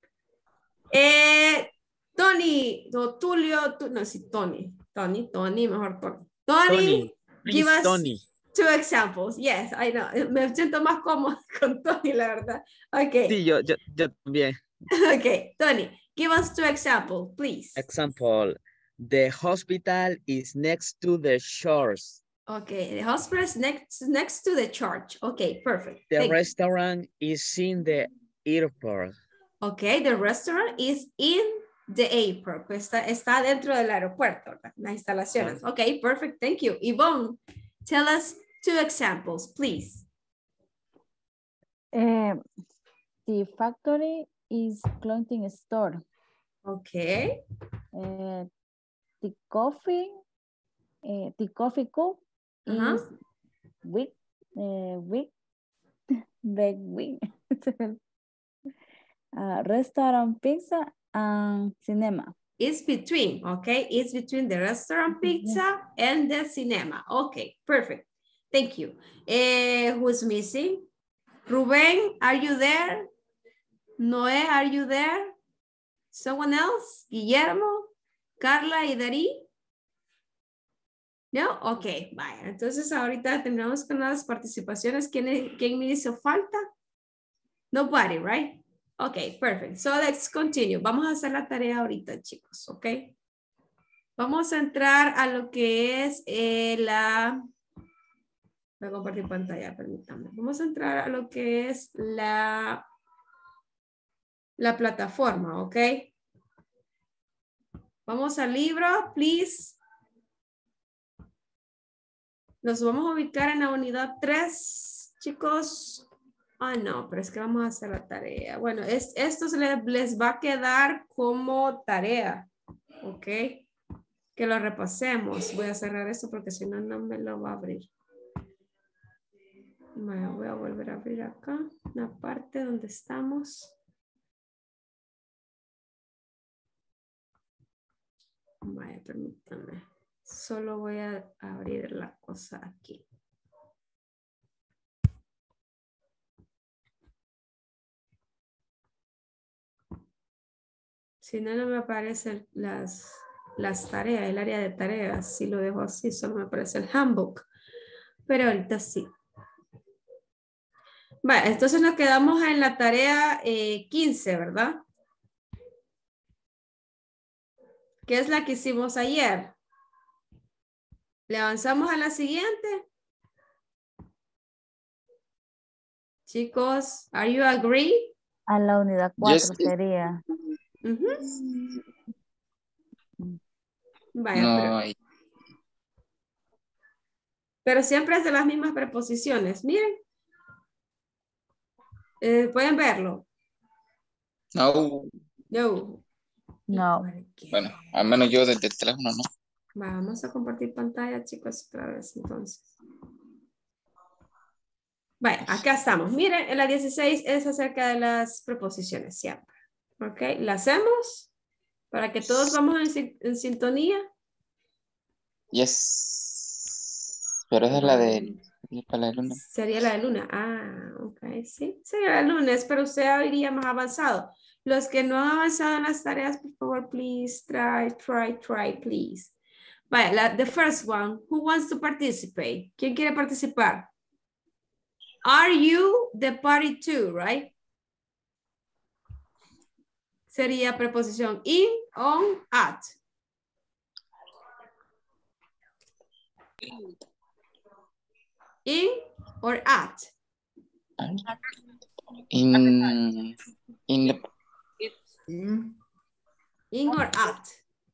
Tony, o Tulio, no, sí, Tony, mejor Tony. Tony, give please, us Tony. 2 examples. Yes, I know. Me siento más cómodo con Tony, la verdad. Okay. Sí, yo también. Okay, Tony, give us 2 examples, please. Example, the hospital is next to the shores. Okay, the hospital is next to the church. Okay, perfect. The restaurant is in the airport. Okay, the restaurant is in the airport. Está dentro del aeropuerto, ¿verdad? Las instalaciones. Okay, perfect. Thank you. Yvonne, tell us 2 examples, please. The factory is clothing store. Okay. The coffee cup is big. Restaurant, pizza, and cinema. It's between, okay? It's between the restaurant pizza and the cinema. Okay, perfect. Thank you. Who's missing? Ruben, are you there? Noé, are you there? Someone else? Guillermo, Carla y Darí? No? Ok, vaya. Entonces ahorita terminamos con las participaciones. ¿Quién me hizo falta? Nobody, right? Ok, perfect. So let's continue. Vamos a hacer la tarea ahorita, chicos, ok. Vamos a entrar a lo que es voy a compartir pantalla, permítanme. Vamos a entrar a lo que es la plataforma, ok. Vamos al libro, please. Nos vamos a ubicar en la unidad 3, chicos. Ah, no, pero es que vamos a hacer la tarea. Bueno, esto les va a quedar como tarea, ok. Que lo repasemos. Voy a cerrar esto porque si no, no me lo va a abrir. Bueno, voy a volver a abrir acá, la parte donde estamos. Vaya, permítanme. Solo voy a abrir la cosa aquí. Si no, no me aparecen las tareas, el área de tareas. Si lo dejo así, solo me aparece el handbook. Pero ahorita sí. Vale, entonces nos quedamos en la tarea 15, ¿verdad? ¿Qué es la que hicimos ayer? ¿Le avanzamos a la siguiente? Chicos, ¿are you agree? A la unidad 4 sería. Vaya, No, pero siempre es de las mismas preposiciones. Miren. ¿Pueden verlo? no. No. No. Bueno, al menos yo desde el teléfono no. Vamos a compartir pantalla, chicos, otra vez, entonces. Vale, acá estamos. Miren, en la 16 es acerca de las preposiciones siempre. ¿Ok? ¿La hacemos? Para que todos vamos en sintonía. Yes. Pero esa es la de para la luna. Sería la de luna. Ah, ok, sí. Sería la de lunes, pero usted iría más avanzado. Los que no han avanzado en las tareas, por favor, please, try, please. Vale, the first one. Who wants to participate? ¿Quién quiere participar? Are you the party too, right? Sería preposición in, on, at. In or at? In the In or at?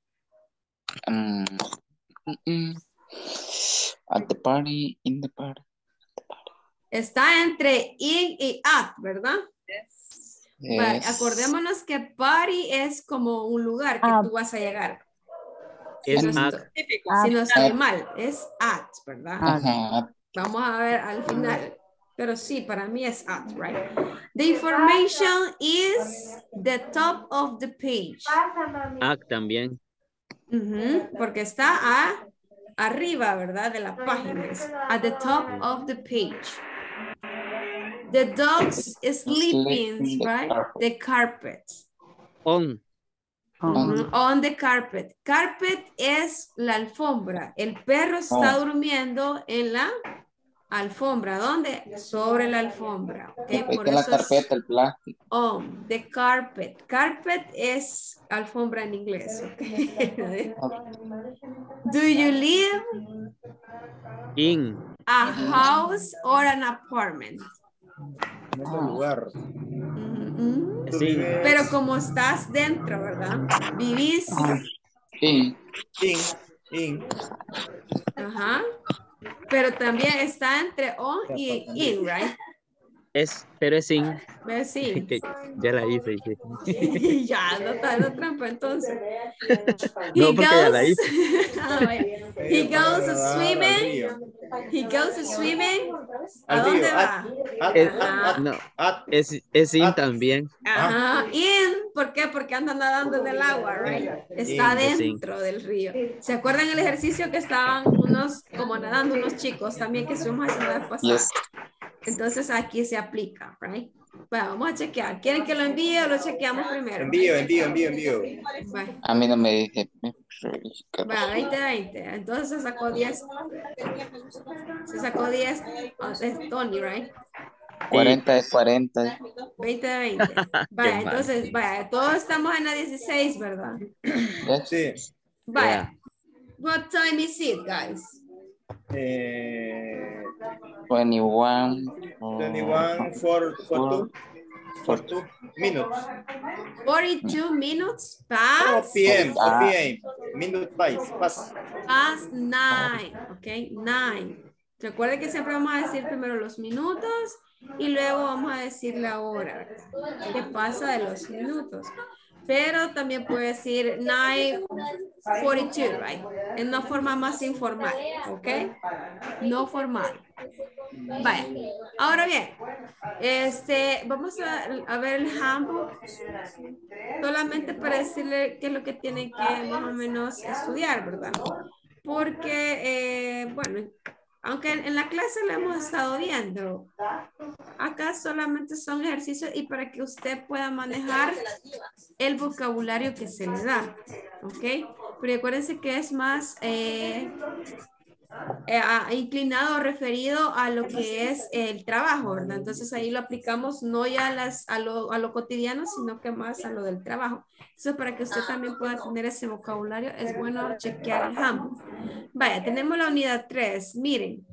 At the party, in the party. Está entre in y at, ¿verdad? Yes. Vale, acordémonos que party es como un lugar que tú vas a llegar. Es Si no estoy mal, es at, ¿verdad? Ajá. Vamos a ver al final. Pero sí, para mí es at, right? The information is the top of the page. también. Porque está arriba, ¿verdad? De la página. At the top of the page. The dogs sleeping, right? The carpet. On. On the carpet. Carpet es la alfombra. El perro está durmiendo en la alfombra. ¿Dónde? Sobre la alfombra. Okay? Por la eso carpeta, el plástico. On the carpet. Carpet es alfombra en inglés. Okay? Do you live In a house or an apartment? En ese lugar. Sí. Pero como estás dentro, ¿verdad? Vivís. In. Ajá. Pero también está entre on y in, right? Pero es in. Sí. Ya la hice. Y ya, no está dando trampa entonces. No, porque ya la hice. He goes swimming. He goes swimming. ¿A dónde va? No, es in también. Ajá, in, ¿por qué? Porque anda nadando en el agua, right? Está dentro del río. ¿Se acuerdan el ejercicio que estaban como nadando unos chicos también que estuvimos haciendo la vez pasada? Yes. Entonces aquí se aplica, right? Bueno, vamos a chequear. ¿Quieren que lo envíe o lo chequeamos primero? Envío. Vale. A mí no me dice. Va, 20. Entonces se sacó 10. Se sacó 10. Es Tony, right? 40 de 40. 20. Vaya, entonces, vaya, todos estamos en la 16, ¿verdad? Sí. Vaya. What time is it, guys? 21 for 2 minutes. 42 minutes past. PM. Minute past 9. Ok, 9. Recuerden que siempre vamos a decir primero los minutos y luego vamos a decir la hora. ¿Qué pasa de los minutos? Pero también puede decir 9 42, right? En una forma más informal, ¿ok? No formal. Vaya. Ahora bien, vamos a ver el handbook solamente para decirle qué es lo que tienen que más o menos estudiar, ¿verdad? Porque, bueno, aunque en la clase lo hemos estado viendo, acá solamente son ejercicios y para que usted pueda manejar el vocabulario que se le da, ¿ok? Pero acuérdense que es más inclinado o referido a lo que es el trabajo, ¿verdad? Entonces ahí lo aplicamos no ya a lo cotidiano, sino que más a lo del trabajo. Eso para que usted también pueda tener ese vocabulario, es bueno chequear el handbook. Vaya, tenemos la unidad 3. Miren,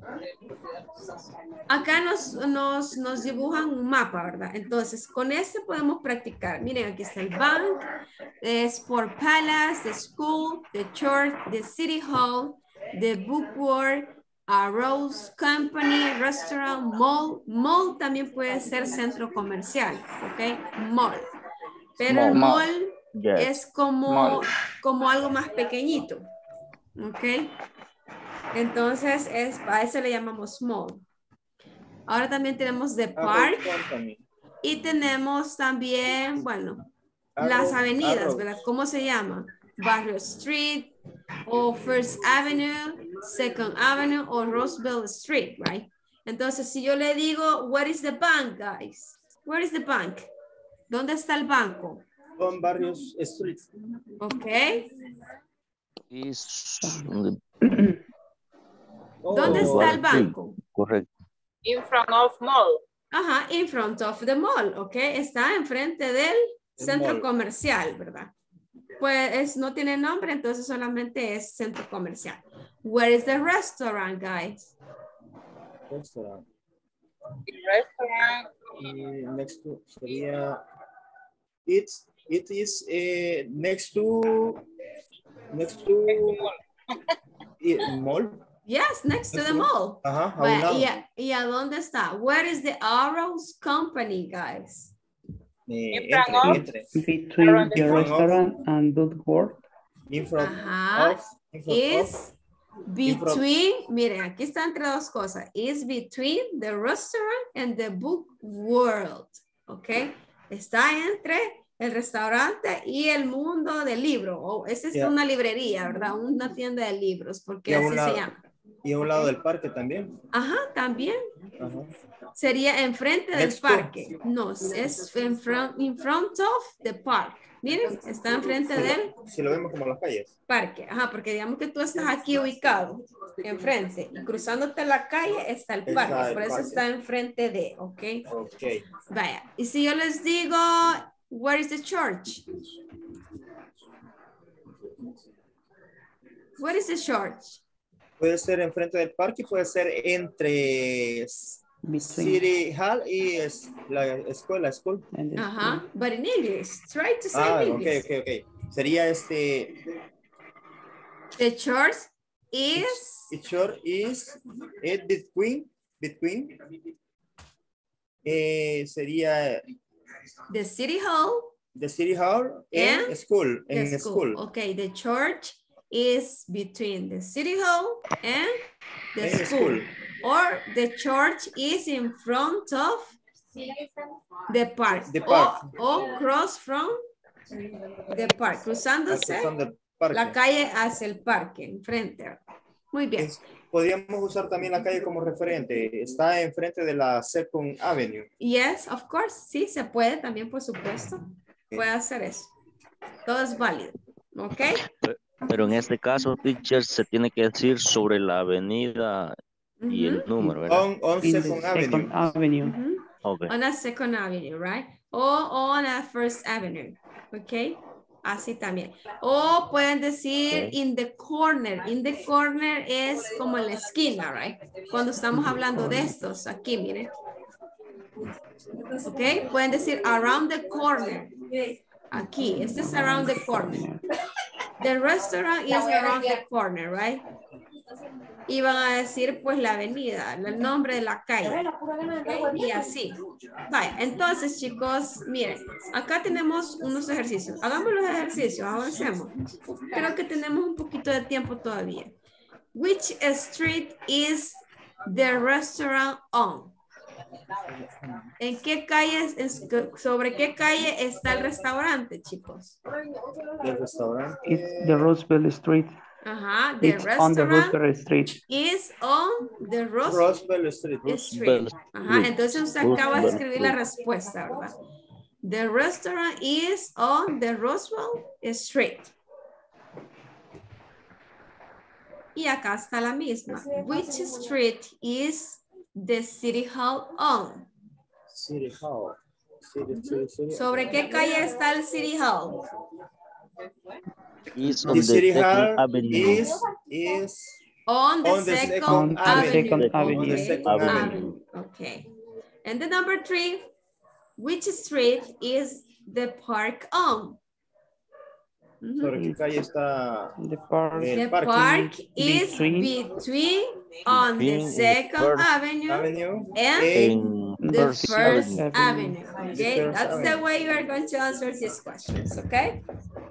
acá nos dibujan un mapa, ¿verdad? Entonces, con este podemos practicar. Miren, aquí está el bank, the Sport Palace, the school, the church, the city hall, the bookworm, a Rose Company, restaurant, mall. Mall también puede ser centro comercial, ¿ok? Mall. Pero el mall es como algo más pequeñito, ¿ok? Entonces, a eso le llamamos mall. Ahora también tenemos the park. Y tenemos también, bueno, las avenidas, ¿verdad? ¿Cómo se llama? Barrio Street, o First Avenue, Second Avenue, o Roosevelt Street, right? Entonces, si yo le digo, where is the bank, guys? Where is the bank? ¿Dónde está el banco? Con Barrios Street. Ok. Oh, ¿Dónde está el banco? Correcto. In front of mall. Ajá, in front of the mall, ok. Está enfrente del centro comercial, ¿verdad? Pues no tiene nombre, entonces solamente es centro comercial. Where is the restaurant, guys? Restaurant. Restaurant. Y next to sería it is next to mall. Yes, next to the mall. Ajá, a un lado. ¿Y a dónde está? Where is the Arrows Company, guys? Between the restaurant and bookworm. In front of. Is between, miren, aquí está entre dos cosas. Is between the restaurant and the book world. ¿Ok? Está entre el restaurante y el mundo del libro. Esa es una librería, ¿verdad? Una tienda de libros, porque así se llama. Y a un lado del parque también. Ajá, también. Ajá. Sería enfrente del parque. No, es in front of the park. Miren, está enfrente del... Si lo vemos como las calles. Parque, ajá, porque digamos que tú estás aquí ubicado, enfrente, y cruzándote la calle está el parque, por eso está enfrente de, ¿ok? Ok. Vaya, y si yo les digo, where is the church? Where is the church? Puede ser enfrente del parque, puede ser entre City Hall y la escuela, school. Ajá, but in English, try to say in English. Okay. Sería The church is... The church is between sería... The city hall. The city hall and school. The school. Okay, the church is between the city hall and the school. Or the church is in front of the park. O cross from the park. Cruzándose la calle hacia el parque, enfrente. Muy bien. Podríamos usar también la calle como referente. Está enfrente de la Second Avenue. Yes, of course. Sí, se puede también, por supuesto. Puede hacer eso. Todo es válido. ¿Ok? Pero en este caso, teacher, se tiene que decir sobre la avenida y el número, ¿verdad? On Second Avenue. Okay. On a Second Avenue, right? O on a First Avenue. ¿Ok? Así también. O pueden decir in the corner. In the corner es como en la esquina, right? Cuando estamos hablando de estos, aquí, miren. Ok, pueden decir around the corner. Aquí, este es around the corner. The restaurant is around the corner, right? y van a decir pues la avenida, el nombre de la calle. ¿Okay? Y así. Vale, entonces chicos, miren, acá tenemos unos ejercicios. Hagamos los ejercicios, avancemos. Creo que tenemos un poquito de tiempo todavía. Which street is the restaurant on? ¿En qué calle, sobre qué calle está el restaurante, chicos? El restaurante. It's the Roosevelt Street. Ajá, the It's on the Roosevelt Street. is on the Roosevelt Street. Street. Ajá, entonces usted acaba de escribir la respuesta, ¿verdad? The restaurant is on the Roosevelt Street. Y acá está la misma. Which street is the City Hall on? City Hall. ¿Sobre qué calle está el City Hall? Is on The the City second Hall avenue. is On the second avenue. On the second avenue. Okay. And the number 3, which street is the park on? ¿Sobre qué calle está The park. The park is between on the second avenue and the first avenue. Okay, that's the way you are going to answer these questions, okay?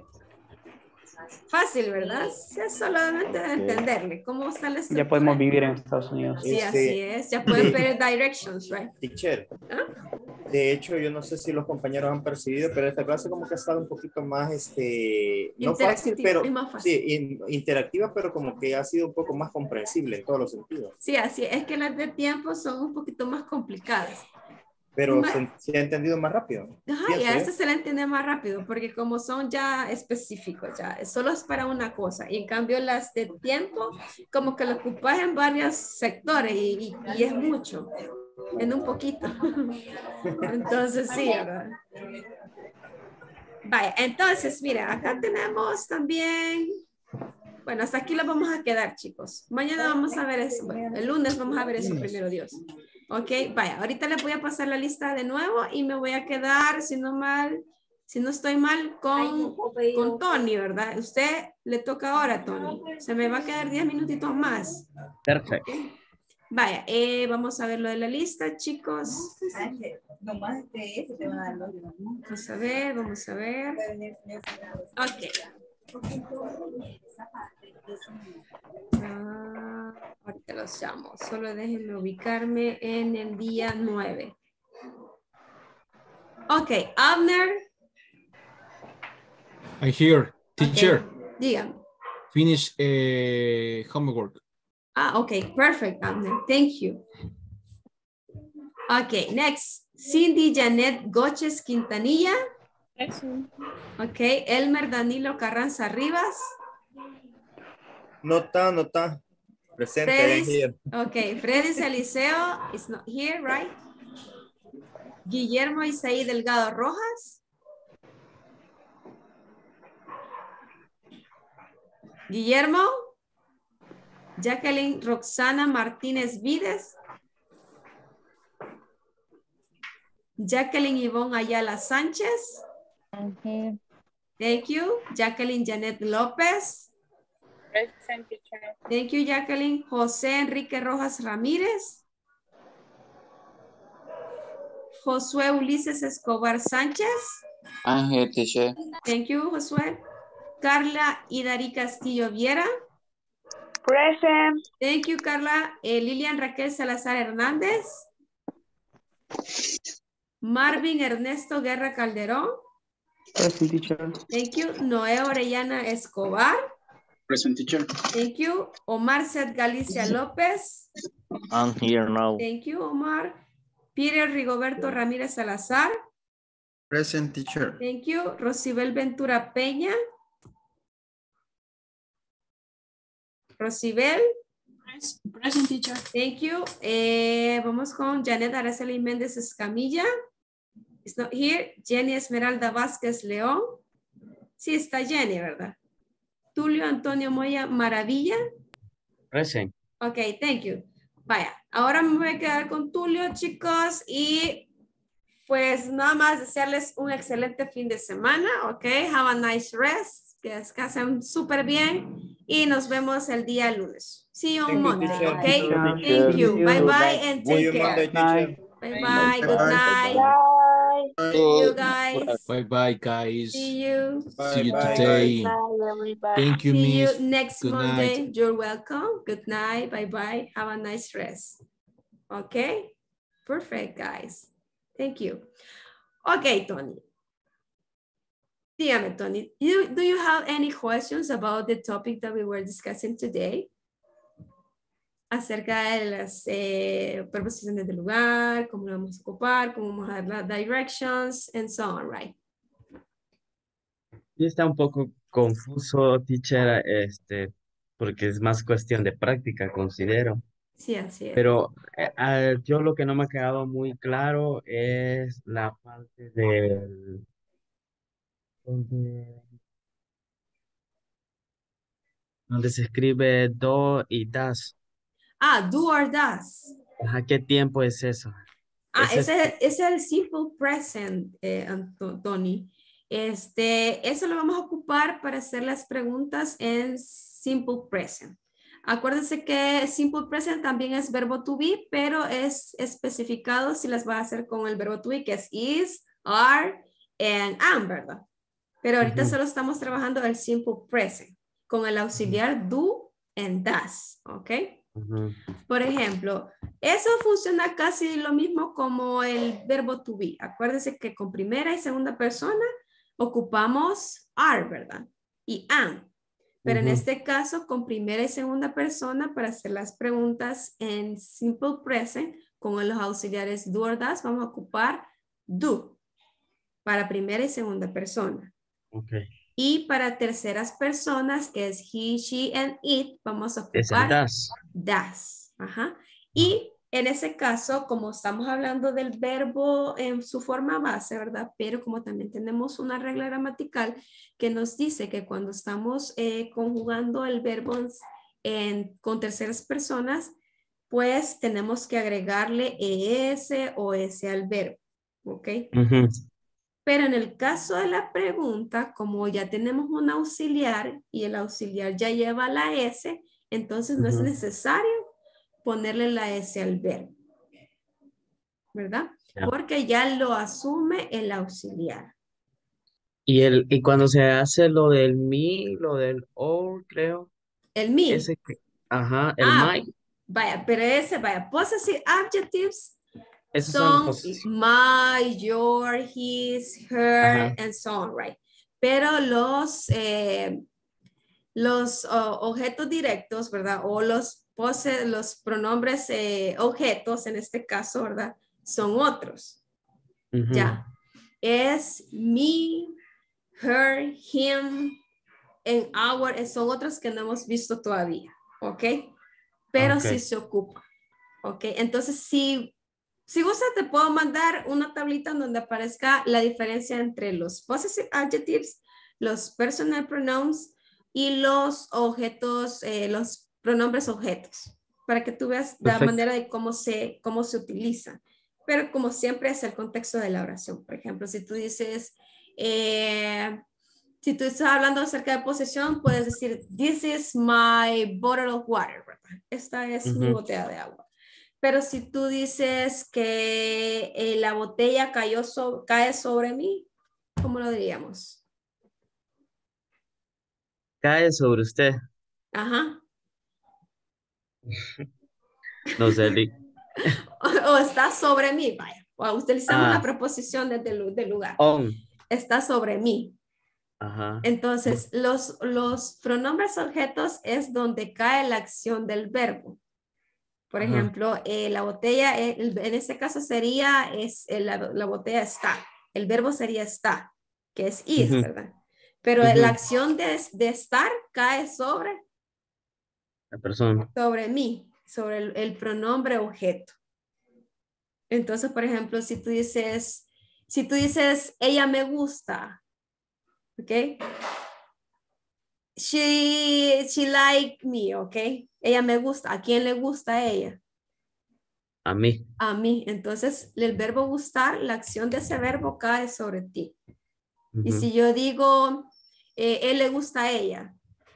Fácil, ¿verdad? Es solamente de entenderle cómo está la estructura. Ya podemos vivir en Estados Unidos. Sí, así es. Ya pueden ver directions, right? Teacher. De hecho, yo no sé si los compañeros han percibido, pero esta clase como que ha estado un poquito más, no fácil, pero sí, interactiva, pero como que ha sido un poco más comprensible en todos los sentidos. Sí, así es que las de tiempo son un poquito más complicadas. Pero se ha entendido más rápido. Ajá, y a veces se la entiende más rápido, porque como son ya específicos, ya solo es para una cosa. Y en cambio las de tiempo, como que lo ocupas en varios sectores y es mucho, en un poquito. Entonces sí, ¿verdad? Vaya, entonces, mira, acá tenemos también... Bueno, hasta aquí lo vamos a quedar, chicos. Mañana vamos a ver eso. Bueno, el lunes vamos a ver eso, primero Dios. Ok, vaya, ahorita les voy a pasar la lista de nuevo y me voy a quedar, si no estoy mal, con Tony, ¿verdad? Usted le toca ahora, Tony. Se me va a quedar 10 minutitos más. Perfecto. Vaya, vamos a ver lo de la lista, chicos. Vamos a ver. Ok. Ahorita los llamo. Solo déjenme ubicarme en el día 9. Ok, Abner. I hear, teacher. Okay. Dígame. Finish homework. Ok, perfect, Abner. Thank you. Ok, next. Cindy Janet Goches Quintanilla. Ok, Elmer Danilo Carranza Rivas. No está. Presente. Here. Ok, Freddy Eliseo is not here, right? Guillermo Isaí Delgado Rojas. Guillermo. Jacqueline Roxana Martínez Vides. Jacqueline Ivonne Ayala Sánchez. Thank you. Jacqueline Janet López. Present, teacher. Thank you, Jacqueline. José Enrique Rojas Ramírez. Josué Ulises Escobar Sánchez. I'm here, teacher. Thank you, Josué. Carla Idari Castillo Viera. Present. Thank you, Carla. Lilian Raquel Salazar Hernández. Marvin Ernesto Guerra Calderón. Present, teacher. Thank you. Noé Orellana Escobar. Present, teacher. Thank you. Omar Seth Galicia López. I'm here now. Thank you, Omar. Peter Rigoberto Ramírez Salazar. Present, teacher. Thank you. Rosibel Ventura Peña. Rosibel. Present, teacher. Thank you. Vamos con Janet Araceli Méndez Escamilla. It's not here. Jenny Esmeralda Vázquez León. Sí, está Jenny, ¿verdad? Tulio Antonio Moya Maravilla. Present. Ok, thank you. Vaya, ahora me voy a quedar con Tulio, chicos, y pues nada más desearles un excelente fin de semana, ok? Have a nice rest. que descansen súper bien y nos vemos el día lunes. See you on Thank you, Monday, teacher. okay? Teacher. Thank See you. Bye you. bye and See you take Monday, care. teacher. Bye Bye bye. Good bye. night. Bye. See you guys. Bye bye, guys. See you. See Bye, you bye, today. guys. Bye, everybody. Thank you, See you Miss. next Good night. Monday. You're welcome. Good night. Bye bye. Have a nice rest. Okay? Perfect, guys. Thank you. Okay, Tony. Dígame, Tony, do you have any questions about the topic that we were discussing today? Acerca de las preposiciones del lugar, cómo lo vamos a ocupar, cómo vamos a dar las directions, and so on, right? Sí, está un poco confuso, teacher, porque es más cuestión de práctica, considero. Sí, así es. Pero yo lo que no me ha quedado muy claro es la parte del donde, donde se escribe do y das. Ah, do or does. Ajá, ¿qué tiempo es eso? Ese es el simple present, Tony. Eso lo vamos a ocupar para hacer las preguntas en simple present. Acuérdense que simple present también es verbo to be, pero es especificado si las va a hacer con el verbo to be, que es is, are, and am, ¿verdad? Pero ahorita solo estamos trabajando el simple present con el auxiliar do and does, ¿ok? Por ejemplo, eso funciona casi lo mismo como el verbo to be. Acuérdense que con primera y segunda persona ocupamos are, ¿verdad? Y am. Pero en este caso, con primera y segunda persona, para hacer las preguntas en simple present, con los auxiliares do or does, vamos a ocupar do para primera y segunda persona. Y para terceras personas, que es he, she, and it, vamos a ocupar es el das. Das. Ajá. Y en ese caso, como estamos hablando del verbo en su forma base, ¿verdad? Pero como también tenemos una regla gramatical que nos dice que cuando estamos conjugando el verbo con terceras personas, pues tenemos que agregarle ES o S al verbo. ¿Ok? Pero en el caso de la pregunta, como ya tenemos un auxiliar y el auxiliar ya lleva la S, entonces no es necesario ponerle la S al verbo, ¿verdad? Porque ya lo asume el auxiliar. Y cuando se hace lo del me, lo del or, creo. El me. Ajá, el my. Vaya, pero vaya, possessive adjectives Esos son son my, your, his, her, and so on, right? Pero los objetos directos, ¿verdad? O los pronombres objetos, en este caso, ¿verdad? Son otros. Ya. Es me, her, him, and our, son otros que no hemos visto todavía, ¿ok? Pero sí se ocupa, ¿ok? Entonces, si gusta, te puedo mandar una tablita en donde aparezca la diferencia entre los possessive adjectives, los personal pronouns y los objetos, los pronombres objetos, para que tú veas la manera de cómo se utiliza. Pero como siempre es el contexto de la oración. Por ejemplo, si tú dices, si tú estás hablando acerca de posesión, puedes decir, this is my bottle of water, ¿verdad? Esta es mi botella de agua. Pero si tú dices que la botella cae sobre mí, ¿cómo lo diríamos? Cae sobre usted. Ajá. No sé. O está sobre mí, vaya. O utilizamos la preposición del lugar. On. Está sobre mí. Ajá. Entonces, los pronombres objetos es donde cae la acción del verbo. Por ejemplo, la botella, en este caso sería, la botella está. El verbo sería está, que es is, ¿verdad? Pero la acción de estar cae sobre la persona. Sobre mí, sobre el pronombre objeto. Entonces, por ejemplo, si tú dices, ella me gusta, ¿ok? She like me, ¿ok? Ella me gusta. ¿A quién le gusta a ella? A mí. A mí. Entonces, el verbo gustar, la acción de ese verbo cae sobre ti. Y si yo digo, él le gusta a ella.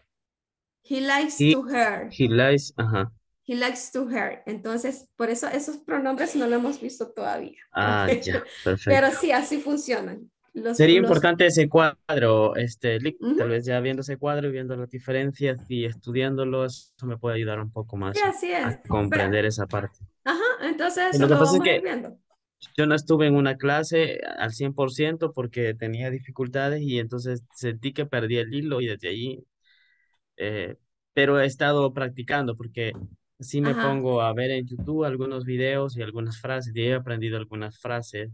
He likes He, to her. he likes, ajá. He likes to her. Entonces, por eso esos pronombres no lo hemos visto todavía. Ah, Ok. ya, Pero perfecto. sí, así funcionan. Sería importante ese cuadro, Lick, Ujú. tal vez ya viendo ese cuadro y viendo las diferencias y estudiándolo, eso me puede ayudar un poco Sí, más así es. a comprender esa parte. Ajá, entonces Y eso lo que lo pasa es vamos a ir que viendo. yo no estuve en una clase al 100% porque tenía dificultades y entonces sentí que perdí el hilo y desde allí, eh, pero he estado practicando porque sí me Ajá. pongo a ver en YouTube algunos videos y algunas frases y he aprendido algunas frases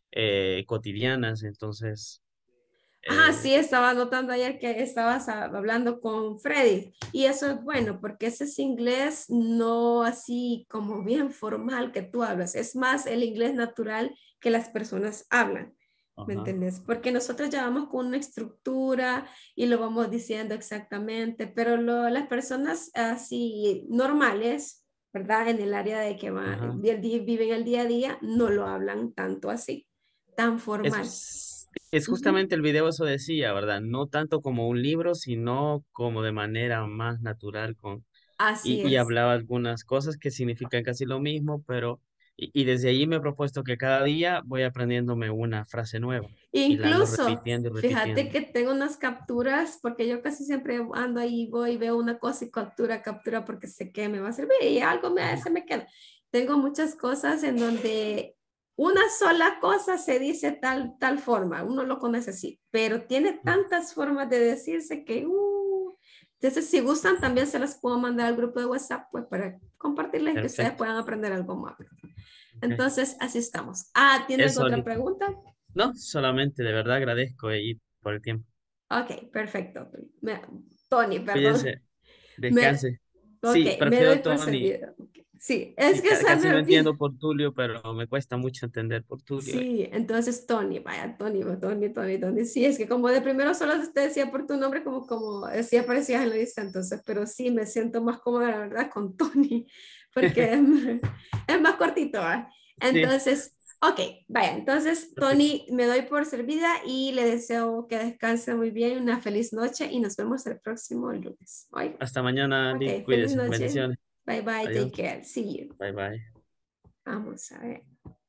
cotidianas, entonces, Ajá, eh, sí, estaba notando ayer que estabas hablando con Freddy y eso es bueno porque ese es inglés no así como bien formal que tú hablas, es más el inglés natural que las personas hablan, ¿me ajá, entiendes? Porque nosotros ya vamos con una estructura y lo vamos diciendo exactamente, pero las personas así normales, ¿verdad? En el área de que ajá. viven el día a día, no lo hablan tanto así, tan formal. Es Ujú. justamente el video eso decía, ¿verdad? No tanto como un libro, sino como de manera más natural Así y es. hablaba algunas cosas que significan casi lo mismo, pero y desde allí me he propuesto que cada día voy aprendiéndome una frase nueva y la ando Incluso, repitiendo y fíjate repitiendo. que tengo unas capturas, porque yo casi siempre ando ahí, voy, veo una cosa y captura, captura, porque sé que me va a servir y algo se me queda. Tengo muchas cosas en donde una sola cosa se dice tal forma, uno lo conoce así, pero tiene tantas formas de decirse que, entonces si gustan también se las puedo mandar al grupo de WhatsApp, pues para compartirles y que ustedes Perfecto. puedan aprender algo más. Ok. Entonces, así estamos. Ah, ¿tienen Eso, otra Lick. pregunta? No, solamente de verdad agradezco ahí por el tiempo. Ok, perfecto. Tony, perdón. Cuídense, Me, descanse. ok, Sí, me prefiero doy por Tony. servida. Ok. Sí, es Sí, que se casi me no olvida. entiendo por Tulio, pero me cuesta mucho entender por Tulio. Sí, entonces Tony, vaya, Tony. Sí, es que como de primero solo te decía por tu nombre, como sí aparecías en la lista, entonces, pero sí me siento más cómoda, la verdad, con Tony, porque es más cortito, ¿va? Sí, Entonces, ok, vaya, entonces perfecto. Tony, me doy por servida y le deseo que descanse muy bien, una feliz noche y nos vemos el próximo lunes. ¿Oye? Hasta mañana, Lick. Ok, feliz Cuídese. noche. Bendiciones. Bye bye, take Adiós. care, see you. Bye bye. Vamos a ver.